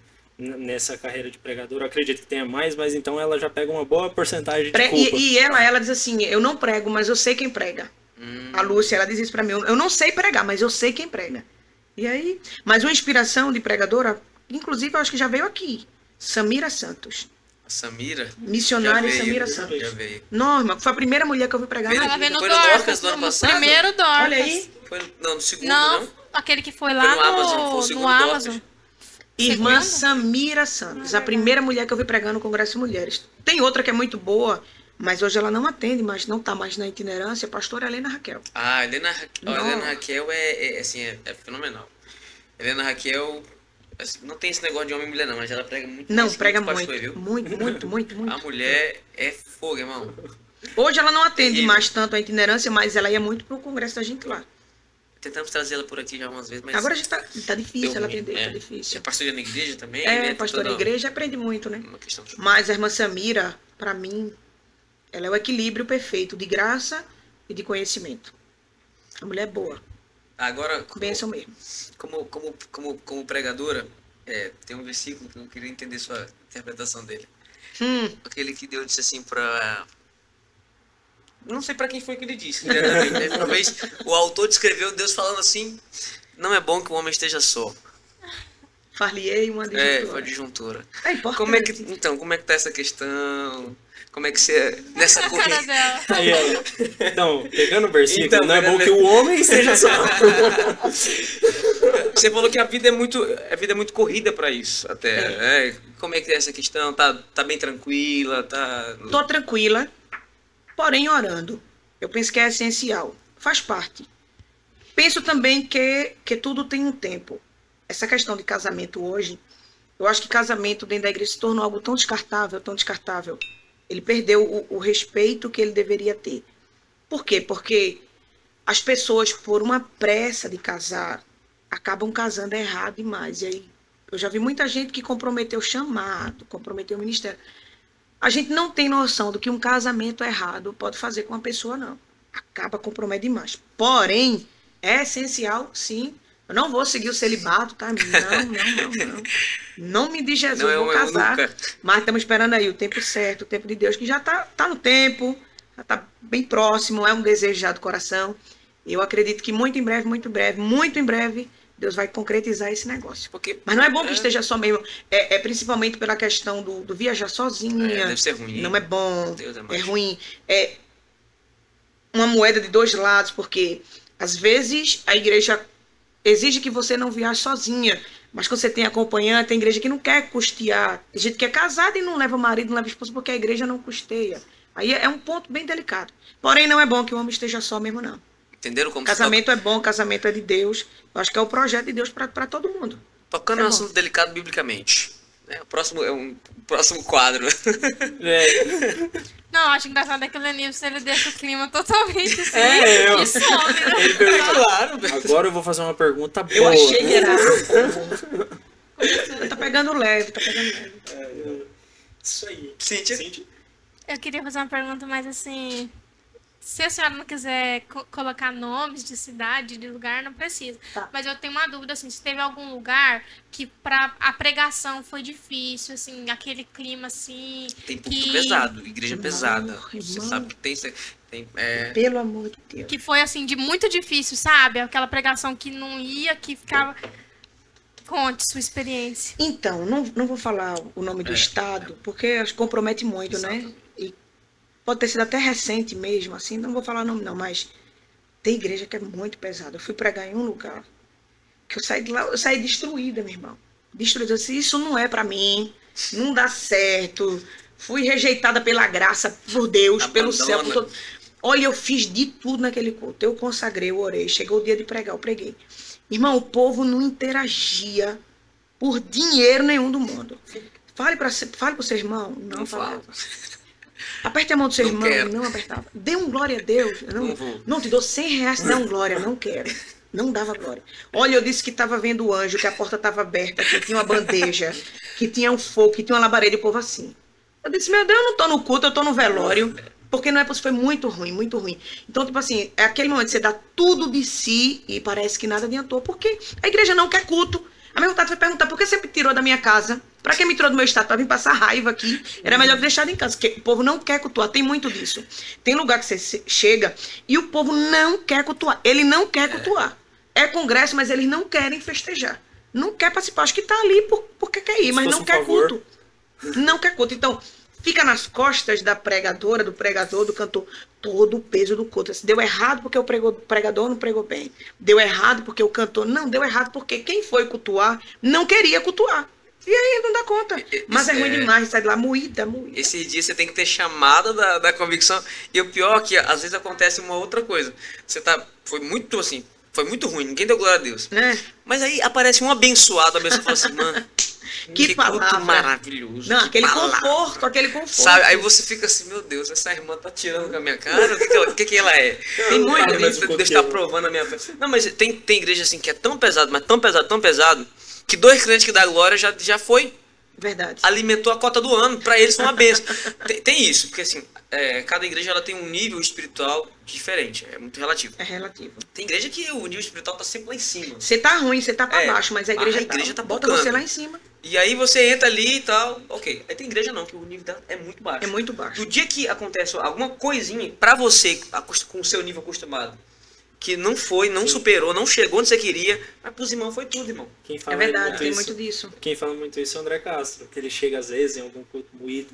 nessa carreira de pregadora. Eu acredito que tenha mais, mas então ela já pega uma boa porcentagem de culpa. E ela diz assim, eu não prego, mas eu sei quem prega. A Lúcia, ela diz isso pra mim, eu não sei pregar, mas eu sei quem prega. E aí, mas uma inspiração de pregadora, inclusive eu acho que já veio aqui, Samira Santos. Samira? Missionária Samira Santos. Já veio. Não, irmão, foi a primeira mulher que eu vi pregar na Ela vida. veio no Foi no Dorcas do ano no passado? primeiro Dorcas. Olha aí. No segundo, Não, aquele que foi lá Foi no Amazon, foi o segundo no Amazon. Dorcas. Irmã Segundo? Samira Santos, a primeira mulher que eu vi pregar no Congresso de Mulheres. Tem outra que é muito boa, mas hoje ela não atende, mas não está mais na itinerância, a pastora Helena Raquel. Ah, Helena Raquel é fenomenal. Helena Raquel, assim, não tem esse negócio de homem e mulher não, mas ela prega muito. Não, mais que prega muitos muito, pastores, viu? muito. A mulher é fogo, irmão. Hoje ela não atende Terrível. mais tanto a itinerância, mas ela ia muito pro Congresso da gente lá. Tentamos trazê-la por aqui já umas vezes, mas... Agora já tá difícil deu ela ruim, atender, é. tá difícil. É pastora na igreja também, É, né? pastora Toda na igreja aprende muito, né? uma questão de... Mas a irmã Samira, pra mim, ela é o equilíbrio perfeito de graça e de conhecimento. A mulher é boa, Agora, bênção mesmo. como pregadora, tem um versículo que eu queria entender sua interpretação dele. Aquele que Deus disse assim pra... Não sei pra quem foi que ele disse, diretamente, né? Uma vez o autor descreveu Deus falando assim, não é bom que o homem esteja só. Far-lhe-ei uma Foi disjuntura. disjuntura. É importante. Como é que tá essa questão? Como é que você... Nessa A cara corrida... dela. Aí ela, então, pegando o versículo, Então, não é bom pegando- que o homem esteja só. Você falou que a vida é muito corrida pra isso, até. Como é que é essa questão? Tá bem tranquila? Tá... Tô tranquila, porém orando. Eu penso que é essencial. Faz parte. Penso também que tudo tem um tempo. Essa questão de casamento hoje, eu acho que casamento dentro da igreja se tornou algo tão descartável, tão descartável. Ele perdeu o respeito que ele deveria ter. Por quê? Porque as pessoas, por uma pressa de casar, acabam casando errado demais. E aí, eu já vi muita gente que comprometeu o chamado, comprometeu o ministério. A gente não tem noção do que um casamento errado pode fazer com uma pessoa, não. Acaba compromete demais. Porém, é essencial, sim. Eu não vou seguir o celibato, tá? Não. Não me diz Jesus, vou casar. Mas estamos esperando aí o tempo certo, o tempo de Deus, que já tá no tempo, já tá bem próximo, é um desejo já do coração. Eu acredito que muito em breve, Deus vai concretizar esse negócio. Mas não é bom que esteja só mesmo. É principalmente pela questão do viajar sozinha. Deve ser ruim. Não é bom. Deus é ruim. É uma moeda de dois lados, porque às vezes a igreja exige que você não viaje sozinha. Mas quando você tem acompanhante, tem igreja que não quer custear. Tem gente que é casada e não leva marido, não leva esposa, porque a igreja não custeia. Aí é um ponto bem delicado. Porém, não é bom que o homem esteja só mesmo, não. Entenderam como casamento é bom, casamento é de Deus. Eu acho que é o projeto de Deus para todo mundo. Tocando um assunto delicado biblicamente. O próximo é um próximo quadro. Não, acho engraçado é que o Lenilson, ele deixa o clima totalmente assim. Eu. E some, né? Ele perguntou, claro. Agora eu vou fazer uma pergunta boa. Eu achei que era. Tá pegando leve. Isso aí. Cíntia? Eu queria fazer uma pergunta mais assim... Se a senhora não quiser colocar nomes de cidade, de lugar, não precisa. Tá. Mas eu tenho uma dúvida, assim, se teve algum lugar que a pregação foi difícil, assim, aquele clima, assim... Tem público pesado, igreja pesada. Irmão. Você sabe que tem Pelo amor de Deus. Que foi, assim, de muito difícil, sabe? Aquela pregação que não ia, que ficava... Conte sua experiência. Então, não vou falar o nome do estado, porque compromete muito, Exato. né? E pode ter sido até recente mesmo, assim, não vou falar nome não, mas tem igreja que é muito pesada. Eu fui pregar em um lugar que eu saí de lá, eu saí destruída, meu irmão. Destruída. Eu disse, isso não é pra mim, não dá certo. Fui rejeitada pela graça, por Deus, pelo céu. Por todo... Olha, eu fiz de tudo naquele culto. Eu consagrei, eu orei. Chegou o dia de pregar, eu preguei. Irmão, o povo não interagia por dinheiro nenhum do mundo. Fale pro seu irmão. Não falava. Aperte a mão do seu irmão. Quero. Não apertava. Dê um glória a Deus. Não te dou 100 reais, dá um glória. Não quero. Não dava glória. Olha, eu disse que estava vendo o anjo, que a porta estava aberta, que tinha uma bandeja, que tinha um fogo, que tinha uma labareda e o povo assim. Eu disse, meu Deus, eu não estou no culto, eu estou no velório. Porque não é possível, foi muito ruim, muito ruim. Então, tipo assim, é aquele momento que você dá tudo de si e parece que nada adiantou. Porque a igreja não quer culto. A minha vontade foi perguntar, por que você me tirou da minha casa? Pra que me tirou do meu estado? Pra vir passar raiva aqui. Era melhor deixar em casa, porque o povo não quer cultuar. Tem muito disso. Tem lugar que você chega e o povo não quer cultuar. Ele não quer cultuar. É congresso, mas eles não querem festejar. Não quer participar. Acho que tá ali porque quer ir, mas não quer culto. Não quer culto. Então... Fica nas costas da pregadora, do pregador, do cantor, todo o peso do culto. Deu errado porque o pregador não pregou bem. Deu errado porque o cantor não deu errado porque quem foi cultuar não queria cultuar. E aí não dá conta. Mas é ruim demais, sai de lá moída. Esse dia você tem que ter chamada da convicção. E o pior é que às vezes acontece uma outra coisa. Foi muito ruim, ninguém deu glória a Deus. Mas aí aparece um abençoado, a pessoa fala assim, mano... Que palavra culto maravilhoso. Não, aquele conforto. Sabe? Aí você fica assim, meu Deus, essa irmã tá tirando com a minha cara? O que ela é? Tem muito disso. Deus tá provando a minha fé. Não, mas tem igreja assim que é tão pesado, mas tão pesado, que 2 crentes que dá glória já foi. Verdade. Alimentou a cota do ano, pra eles foi uma bênção. Tem isso, porque assim, cada igreja ela tem um nível espiritual diferente, é muito relativo. É relativo. Tem igreja que o nível espiritual tá sempre lá em cima. Você tá ruim, você tá pra baixo, mas a igreja tá bota botando você lá em cima. E aí você entra ali e tal, ok. Aí tem igreja não, que o nível dela é muito baixo. É muito baixo. No dia que acontece alguma coisinha pra você, com o seu nível acostumado, que não superou, não chegou onde você queria, mas pros irmãos foi tudo, irmão. É verdade, tem muito disso. Quem fala muito isso é o André Castro, que ele chega às vezes em algum culto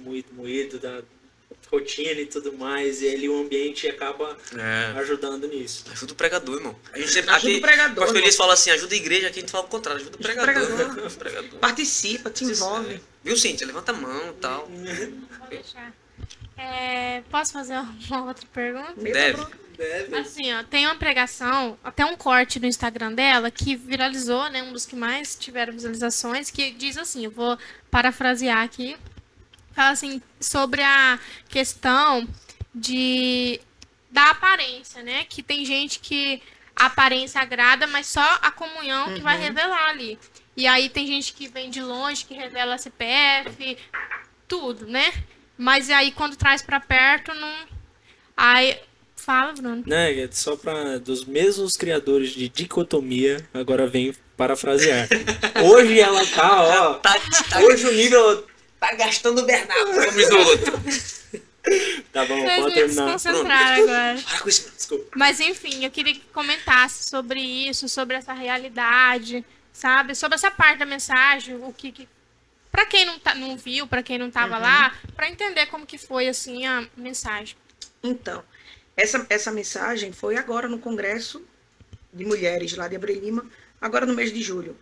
moído da rotina e tudo mais, e ele o ambiente acaba ajudando nisso. Ajuda o pregador, irmão. A gente sempre ajuda o pregador. Pastor Elias fala assim, ajuda a igreja, aqui a gente fala o contrário, ajuda o pregador. Participa, te envolve. Viu, Cíntia? Levanta a mão e tal. Vou deixar. Posso fazer uma outra pergunta? Deve. Assim, ó, tem uma pregação, até um corte no Instagram dela, que viralizou, né? Um dos que mais tiveram visualizações, que diz assim, eu vou parafrasear aqui. Fala assim, sobre a questão da aparência, né? Que tem gente que a aparência agrada, mas só a comunhão que vai revelar ali. E aí tem gente que vem de longe, que revela CPF, tudo, né? Mas aí quando traz pra perto, não... Aí... Fala, Bruno. Né, só para dos mesmos criadores de dicotomia, agora vem parafrasear. Hoje ela tá, ó. Hoje o nível Tá gastando o vernáculo, como diz o outro. tá bom, Vocês pode me terminar. desconcentraram agora. Para com isso. Desculpa. Mas enfim, eu queria que comentasse sobre isso, sobre essa realidade, sabe? Sobre essa parte da mensagem, o que para quem não viu, para quem não tava lá, para entender como que foi assim a mensagem. Então, essa mensagem foi agora no Congresso de Mulheres lá de Abreu Lima, agora no mês de julho.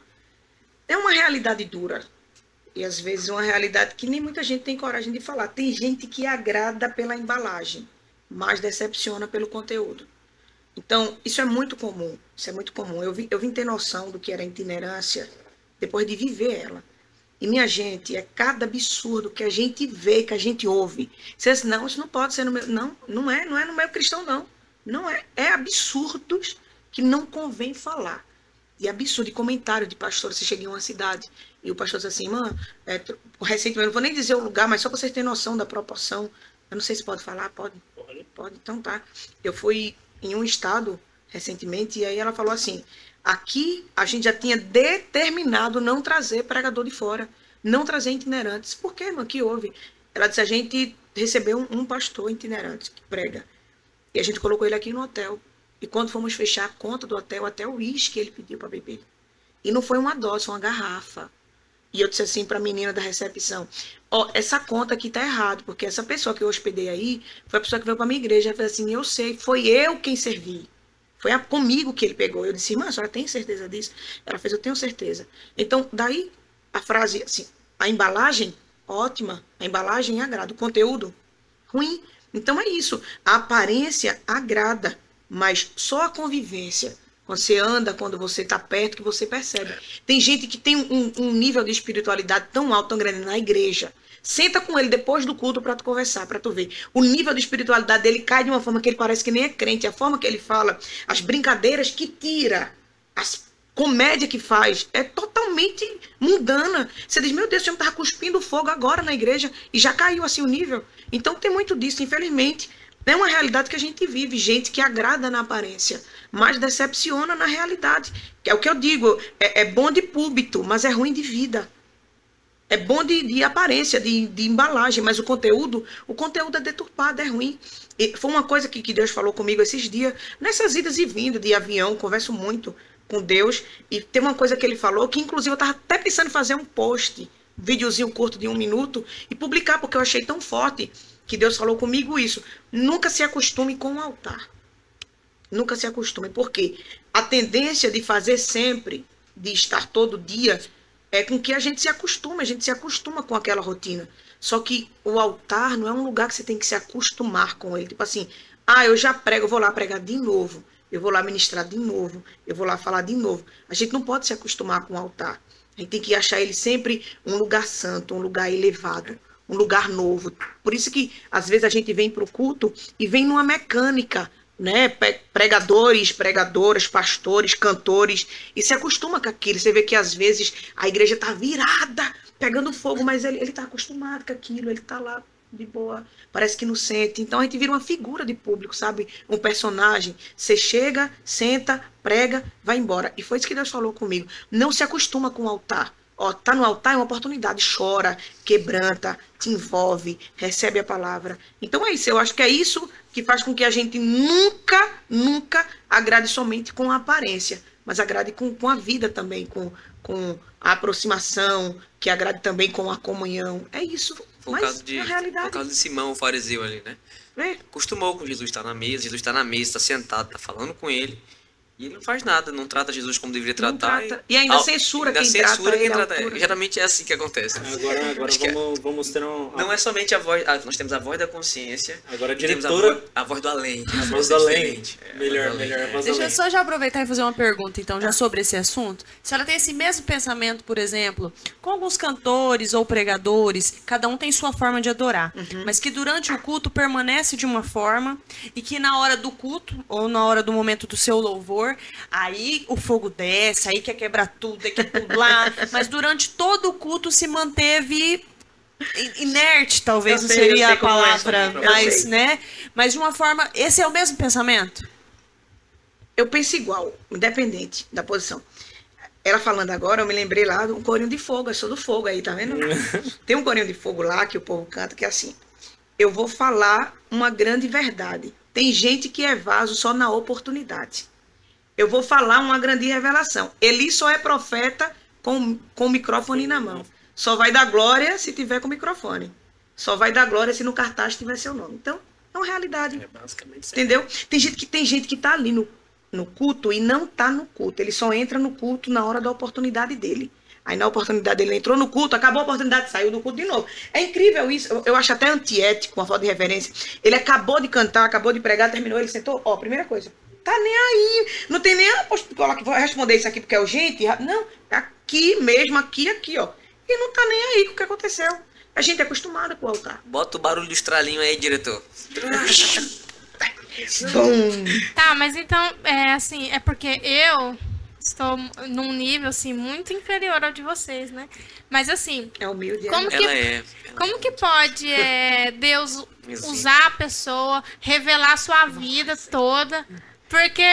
É uma realidade dura. E às vezes uma realidade que nem muita gente tem coragem de falar. Tem gente que agrada pela embalagem, mas decepciona pelo conteúdo. Então, isso é muito comum. Isso é muito comum. Eu vim ter noção do que era itinerância depois de viver ela. E, minha gente, é cada absurdo que a gente vê, que a gente ouve. Você diz, não, isso não pode ser no meu... Não é no meio cristão, não. Não é. É absurdos que não convém falar. E absurdo, de comentário de pastor. Você chega em uma cidade e o pastor diz assim, mano, recentemente, não vou nem dizer o lugar, mas só para vocês terem noção da proporção. Eu não sei se pode falar, pode. Então tá. Eu fui em um estado recentemente e aí ela falou assim, aqui a gente já tinha determinado não trazer pregador de fora, não trazer itinerantes. Por quê, irmã? Que houve? Ela disse, a gente recebeu um pastor itinerante que prega. E a gente colocou ele aqui no hotel. E quando fomos fechar a conta do hotel, até o uísque ele pediu para beber. E não foi uma dose, foi uma garrafa. E eu disse assim para a menina da recepção, ó, essa conta aqui tá errado, porque essa pessoa que eu hospedei aí, foi a pessoa que veio para minha igreja. Ela fez assim, eu sei, foi eu quem servi. Foi comigo que ele pegou. Eu disse, irmã, a senhora tem certeza disso? Ela fez, eu tenho certeza. Então, daí a frase, assim, a embalagem, ótima, a embalagem agrada. O conteúdo, ruim. Então é isso. A aparência agrada, mas só a convivência. Quando você anda, quando você está perto, que você percebe. Tem gente que tem um nível de espiritualidade tão alto, tão grande na igreja. Senta com ele depois do culto para tu conversar, para tu ver. O nível de espiritualidade dele cai de uma forma que ele parece que nem é crente. A forma que ele fala, as brincadeiras que tira, as comédia que faz, é totalmente mundana. Você diz, meu Deus, o senhor estava cuspindo fogo agora na igreja e já caiu assim o nível. Então tem muito disso, infelizmente. É uma realidade que a gente vive, gente que agrada na aparência, mas decepciona na realidade. É o que eu digo, é bom de púlpito, mas é ruim de vida. É bom de aparência, de embalagem, mas o conteúdo é deturpado, é ruim. E foi uma coisa que Deus falou comigo esses dias, nessas idas e vindas de avião, converso muito com Deus, e tem uma coisa que ele falou, que inclusive eu estava até pensando em fazer um post, um videozinho curto de 1 minuto, e publicar, porque eu achei tão forte que Deus falou comigo isso. Nunca se acostume com o altar. Nunca se acostume. Porque a tendência de fazer sempre, de estar todo dia, é com que a gente se acostuma com aquela rotina. Só que o altar não é um lugar que você tem que se acostumar com ele. Tipo assim, eu já prego, eu vou lá pregar de novo. Eu vou lá ministrar de novo. Eu vou lá falar de novo. A gente não pode se acostumar com o altar. A gente tem que achar ele sempre um lugar santo, um lugar elevado, um lugar novo. Por isso que, às vezes, a gente vem para o culto e vem numa mecânica, né? Pregadores, pregadoras, pastores, cantores, e se acostuma com aquilo. Você vê que, às vezes, a igreja está virada, pegando fogo, mas ele está acostumado com aquilo, ele está lá de boa, parece que não sente. Então, a gente vira uma figura de público, sabe? Um personagem. Você chega, senta, prega, vai embora. E foi isso que Deus falou comigo. Não se acostuma com o altar. Tá no altar é uma oportunidade, chora, quebranta, te envolve, recebe a palavra. Então é isso, eu acho que é isso que faz com que a gente nunca agrade somente com a aparência, mas agrade com a vida também, com a aproximação, que agrade também com a comunhão. É isso, mas na realidade... Foi o caso de Simão, o fariseu ali, né? Acostumou com Jesus estar na mesa, está sentado, está falando com ele, E ele não faz nada, não trata Jesus como deveria Não tratar. trata. E ainda censura quem trata ele à altura. Geralmente é assim que acontece. Agora Acho que vamos ter um... não é somente a voz. Nós temos a voz da consciência. Agora a e temos diretora... a voz do além. A voz do além. Melhor, a voz do Deixa eu além. só já aproveitar e fazer uma pergunta, então, já sobre esse assunto. A senhora tem esse mesmo pensamento, por exemplo, com alguns cantores ou pregadores, cada um tem sua forma de adorar, mas que durante o culto permanece de uma forma e que na hora do culto ou na hora do momento do seu louvor, aí o fogo desce, aí quer quebrar tudo, aí quer pular, mas durante todo o culto se manteve inerte, talvez Eu não sei seria a como é, palavra, eu mas, sei. né? Mas de uma forma, esse é o mesmo pensamento? Eu penso igual, independente da posição. Ela falando agora, eu me lembrei lá de um corinho de fogo, eu sou do fogo aí, tá vendo? Tem um corinho de fogo lá que o povo canta que é assim: eu vou falar uma grande verdade. Tem gente que é vaso só na oportunidade. Eu vou falar uma grande revelação. Eli só é profeta com o microfone na mão. Só vai dar glória se tiver com o microfone. Só vai dar glória se no cartaz tiver seu nome. Então, é uma realidade. É basicamente isso. Entendeu? Tem gente que tá ali no culto e não tá no culto. Ele só entra no culto na hora da oportunidade dele. Aí na oportunidade dele entrou no culto, acabou a oportunidade, saiu do culto de novo. É incrível isso. Eu acho até antiético, uma falta de reverência. Ele acabou de cantar, acabou de pregar, terminou, ele sentou. Ó, primeira coisa. Tá nem aí. Não tem nem vou responder isso aqui porque é urgente. Não, aqui mesmo, aqui, ó. E não tá nem aí com o que aconteceu. A gente é acostumada com o altar. Bota o barulho do estralinho aí, diretor. Bum. Tá, mas então, é porque eu estou num nível, assim, muito inferior ao de vocês, né? Mas, assim, É humilde. Como que- Ela é. como que pode Deus Exato. usar a pessoa, revelar a sua vida toda? Porque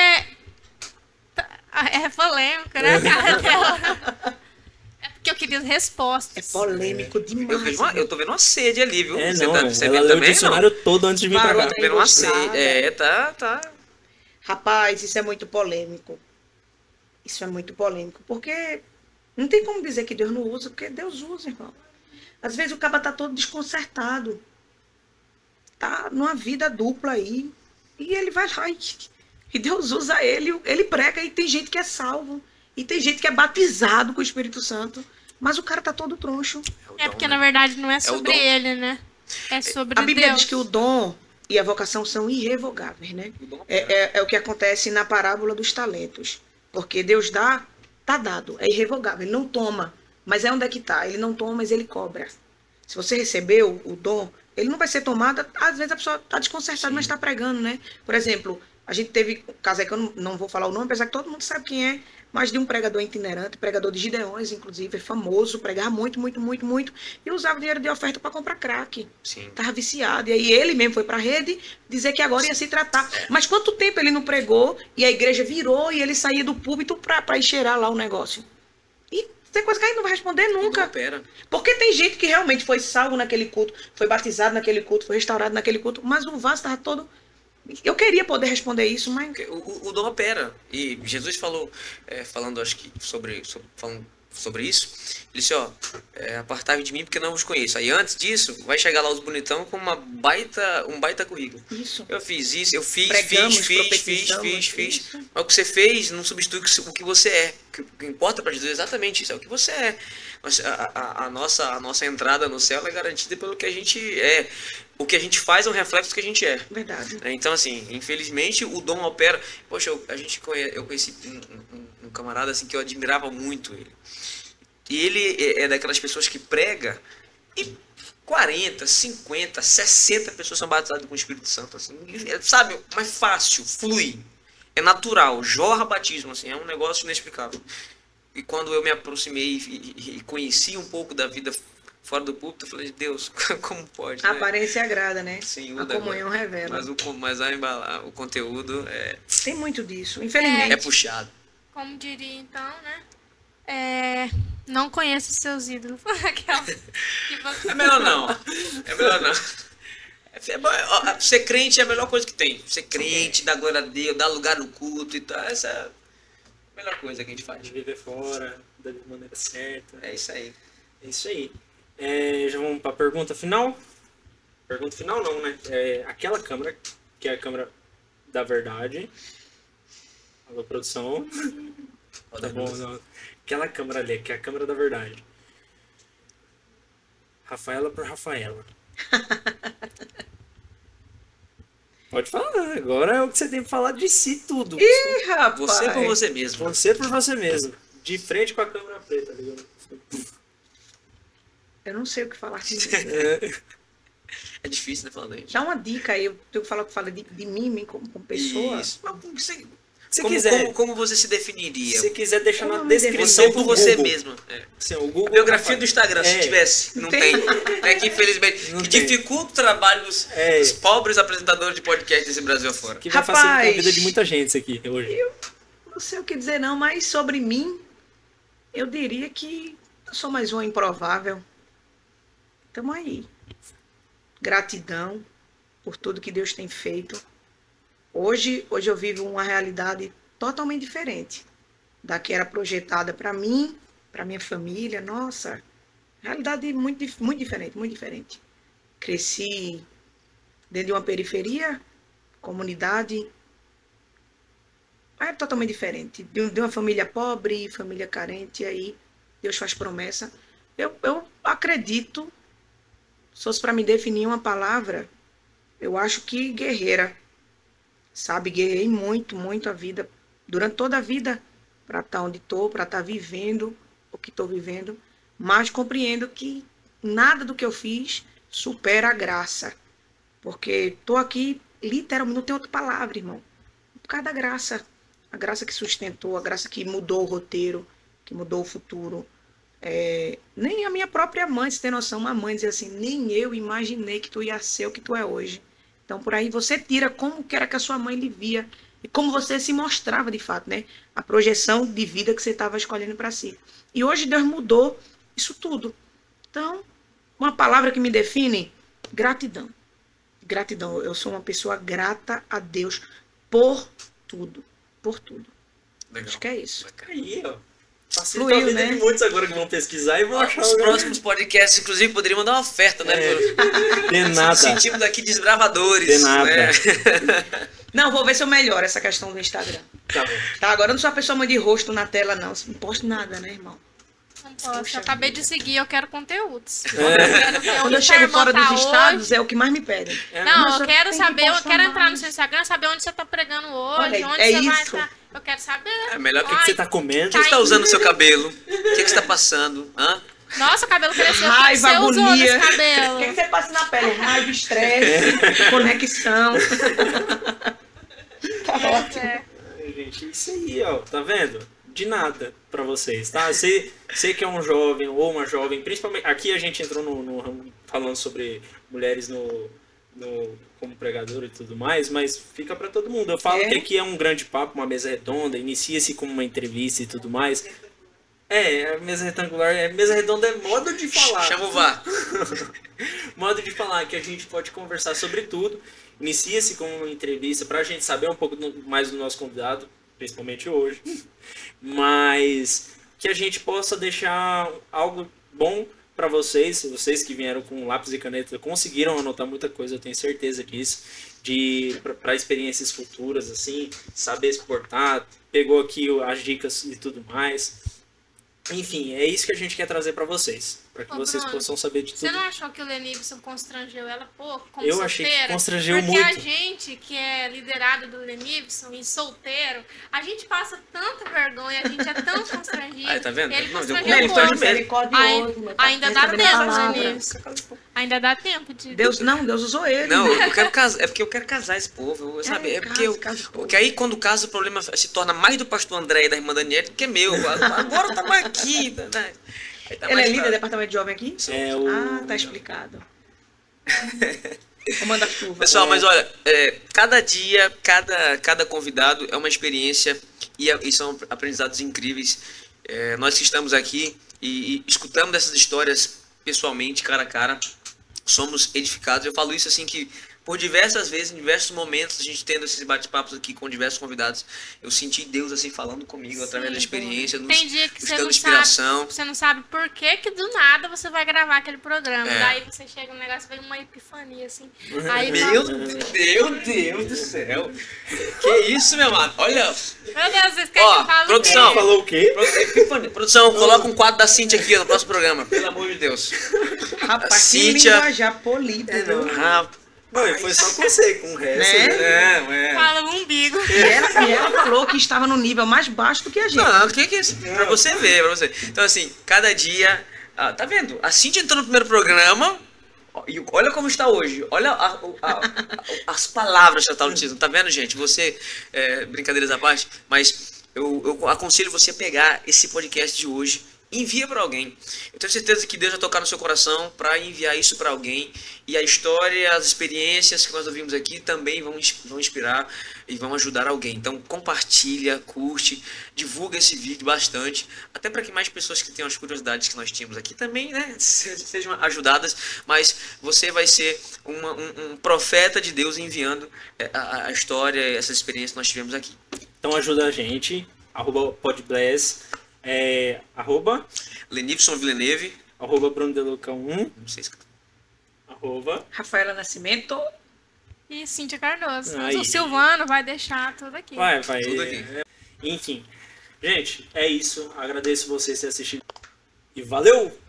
é polêmico, né, cara dela? É porque eu queria É respostas. polêmico demais. Eu tô vendo uma sede ali, viu? É, Você não, tá ela percebendo leu o também? dicionário todo antes de vir pra Parou, cá. Tô vendo uma Gostada. sede. Tá. Rapaz, isso é muito polêmico. Isso é muito polêmico. Porque não tem como dizer que Deus não usa, porque Deus usa, irmão. Às vezes o cara tá todo desconcertado. Tá numa vida dupla aí. E ele vai lá e Deus usa ele. Ele prega e tem gente que é salvo. E tem gente que é batizado com o Espírito Santo. Mas o cara tá todo troncho. É porque, na verdade, não é sobre dom. ele, né? É sobre A Bíblia Deus. diz que o dom e a vocação são irrevogáveis, né? É o que acontece na parábola dos talentos. Porque Deus dá, tá dado, é irrevogável, ele não toma. Mas é onde é que tá? Ele não toma, mas ele cobra. Se você recebeu o dom, ele não vai ser tomado. Às vezes a pessoa tá desconcertada, mas está pregando, né? Por exemplo, a gente teve um caso aí que eu não vou falar o nome, apesar que todo mundo sabe quem é, mas de um pregador itinerante, pregador de Gideões, inclusive, famoso, pregava muito, e usava o dinheiro de oferta para comprar crack. Sim. Tava viciado. E aí ele mesmo foi para a rede dizer que agora ia se tratar. Mas quanto tempo ele não pregou e a igreja virou e ele saía do púlpito para encheirar lá o negócio? E tem coisa que a gente não vai responder Não nunca. opera. Porque tem gente que realmente foi salvo naquele culto, foi batizado naquele culto, foi restaurado naquele culto, mas o vaso estava todo... Eu queria poder responder isso, mas... Porque o dom opera. E Jesus falou, falando acho que falando sobre isso, ele disse, ó, apartai-vos de mim porque não vos conheço. Aí antes disso, vai chegar lá os bonitão com um baita currículo. Isso. Eu fiz isso, eu fiz, Pregamos, fiz. profetizamos, isso. Mas o que você fez não substitui o que você é. O que importa para Jesus é exatamente isso, é o que você é. A nossa entrada no céu é garantida pelo que a gente é. O que a gente faz é um reflexo do que a gente é. Verdade. Então, assim, infelizmente o dom opera. Poxa, eu conheci um camarada assim que eu admirava muito ele. E ele é daquelas pessoas que prega e 40, 50, 60 pessoas são batizadas com o Espírito Santo, assim, sabe? Mas fácil, flui, é natural, jorra batismo, assim, é um negócio inexplicável. E quando eu me aproximei e conheci um pouco da vida fora do púlpito, eu falei, Deus, como pode? A Né? aparência agrada, né? Sim, A comunhão revela. Mas o conteúdo Tem muito disso, infelizmente. é puxado. Como diria, então, né? Não conheço os seus ídolos. Aquela que você... É melhor não. Ser crente é a melhor coisa que tem. Ser crente, dar glória a Deus, dar lugar no culto e tal. Essa é a melhor coisa que a gente faz. De viver fora, da maneira certa. É isso aí. É isso aí. Já vamos para a pergunta final? Pergunta final não, né? Aquela câmera, que é a câmera da verdade. Alô, produção. Ó, Tá bom, não. Aquela câmera ali, que é a câmera da verdade. Rafaela por Rafaela. Pode falar, agora é o que você tem que falar de si tudo. Ih, rapaz. Você por você mesmo. Você por você mesmo. De frente com a câmera preta, ligado? Eu não sei o que falar disso. É difícil, né, falando aí. Dá uma dica aí, eu falo que fala de mim como pessoa. Isso. Mas Se como, quiser, como você se definiria? se quiser deixar Como na eu me descrição Você por do você Google. mesmo. É. Assim, o Google, Biografia do Instagram, se É. tivesse. Não tem. É que, infelizmente, Não que tem. dificulta o trabalho dos pobres apresentadores de podcast desse Brasil afora. Que vai Rapaz. facilitar a vida de muita gente isso aqui hoje. Não sei o que dizer não, mas sobre mim, eu diria que eu sou mais uma improvável. Tamo aí. Gratidão por tudo que Deus tem feito. Hoje eu vivo uma realidade totalmente diferente da que era projetada para mim, para minha família. Nossa, realidade muito diferente, muito diferente. Cresci dentro de uma periferia, comunidade, é totalmente diferente. De uma família pobre, família carente, aí Deus faz promessa. Eu acredito, se fosse para me definir uma palavra, eu acho que guerreira. Sabe, guerrei muito a vida, durante toda a vida, para estar onde estou, para estar vivendo o que estou vivendo, mas compreendo que nada do que eu fiz supera a graça. Porque estou aqui, literalmente, não tem outra palavra, irmão. Por causa da graça. A graça que sustentou, a graça que mudou o roteiro, que mudou o futuro. Nem a minha própria mãe, se tem noção, uma mãe dizia assim, nem eu imaginei que tu ia ser o que tu é hoje. Então, por aí você tira como que era que a sua mãe lhe via e como você se mostrava de fato, né? A projeção de vida que você estava escolhendo para si. E hoje Deus mudou isso tudo. Então, uma palavra que me define, gratidão. Gratidão. Eu sou uma pessoa grata a Deus por tudo. Por tudo. Legal. Acho que é isso. Aí, ó. Facilita a Fluiu, vida né? de muitos agora que vão pesquisar e vão achar Os o próximos podcasts, inclusive, poderiam mandar uma oferta, né? De nada. Sentimos aqui desbravadores. De nada. Né? Não, vou ver se eu melhoro essa questão do Instagram. Tá bom. Tá, agora eu não sou uma pessoa muito de rosto na tela, não. Não posto nada, né, irmão? Não posso. Puxa Eu acabei vida. de seguir, eu quero conteúdos. É. Quero ver Quando onde eu sua chego irmã fora tá dos estados, é o que mais me pedem. Não, Nossa, eu quero tem que saber, eu postar quero entrar no mais. seu Instagram, saber onde você tá pregando hoje, Olha aí, onde é você vai isso. estar. Eu quero saber. É melhor que O que você tá comendo? O que você está usando no seu cabelo? O que você está passando? Hã? Nossa, o cabelo cresceu. O que Raiva, você usou agonia. nesse cabelo? O que você passa na pele? Raiva, estresse, conexão. Tá ótimo. É. Ai, gente, isso aí, ó. Tá vendo? De nada pra vocês, tá? Sei que é um jovem ou uma jovem, principalmente... Aqui a gente entrou no ramo falando sobre mulheres como pregadora e tudo mais, mas fica pra todo mundo. Eu falo É. que aqui é um grande papo, uma mesa redonda, inicia-se como uma entrevista e tudo mais. A mesa retangular, mesa redonda é modo de falar. Chama o VAR. Modo de falar que a gente pode conversar sobre tudo. Inicia-se como uma entrevista pra gente saber um pouco mais do nosso convidado, principalmente hoje. Mas que a gente possa deixar algo bom para vocês que vieram com lápis e caneta, conseguiram anotar muita coisa, eu tenho certeza disso, para experiências futuras, assim, saber exportar, pegou aqui as dicas e tudo mais. Enfim, é isso que a gente quer trazer para vocês, para que Ô, vocês Bruno, possam saber de Você tudo. não achou que o Lenibson constrangeu ela pouco como Eu solteira? achei que constrangeu Porque muito. a gente que é liderado do Lenibson e solteiro, a gente passa tanta vergonha, a gente é tão constrangido. Aí, tá vendo? Ele Não, deu constrangeu conta, Ele foi pouco. misericordioso. meu pai. Ainda dá Recebendo tempo, palavra. Lenibson. Ainda dá tempo de... Deus usou ele. Não, eu quero casar. É porque eu quero casar esse povo, sabe? É porque, casa, porque aí quando casa o problema se torna mais do pastor André e da irmã Daniela do que meu. Agora tá mais aqui. Né? Aí tá Ele mais é líder do pra- departamento de jovem aqui? É o... Ah, tá explicado. Comanda a chuva. Pessoal, mas olha, cada dia, cada convidado é uma experiência e são aprendizados incríveis. Nós que estamos aqui e escutamos essas histórias pessoalmente, cara a cara, somos edificados. Eu falo isso assim que por diversas vezes, em diversos momentos, a gente tendo esses bate-papos aqui com diversos convidados, eu senti Deus assim falando comigo através da experiência, nos Tem dia que você dando não inspiração. sabe, você não sabe por que do nada você vai gravar aquele programa. É. Daí você chega no negócio, vem uma epifania, assim. Aí Meu fala, Deus do céu. Que isso, meu amado? Olha, meu Deus, vocês querem Ó, que eu fale produção. o quê? Falou o quê? produção, coloca um quadro da Cíntia aqui no próximo programa, pelo amor de Deus. Rapaz, que Cíntia- linguajar polido, viu? Não, e foi só com você, com o resto. Né? Fala no umbigo. E ela falou que estava no nível mais baixo do que a gente. Não, o que é isso? Pra você ver, pra você. Então, assim, cada dia. Tá vendo? A Cíntia entrou no primeiro programa. E olha como está hoje. Olha as palavras que ela está utilizando. Tá vendo, gente? Você. Brincadeiras à parte, mas eu aconselho você a pegar esse podcast de hoje. Envia para alguém. Eu tenho certeza que Deus vai tocar no seu coração para enviar isso para alguém. E a história, as experiências que nós ouvimos aqui também vão inspirar e vão ajudar alguém. Então compartilha, curte, divulga esse vídeo bastante, até para que mais pessoas que tenham as curiosidades que nós tínhamos aqui também, né, sejam ajudadas. Mas você vai ser um profeta de Deus enviando a história, essas experiências que nós tivemos aqui. Então ajuda a gente, @podbless, Lenivson Villeneuve, @BrunoDeluca1, não sei se... Rafaela Nascimento. E Cíntia Cardoso. Aí. O Silvano vai deixar tudo aqui. vai. Tudo aqui. Enfim, gente, é isso. Agradeço vocês terem assistido. E valeu!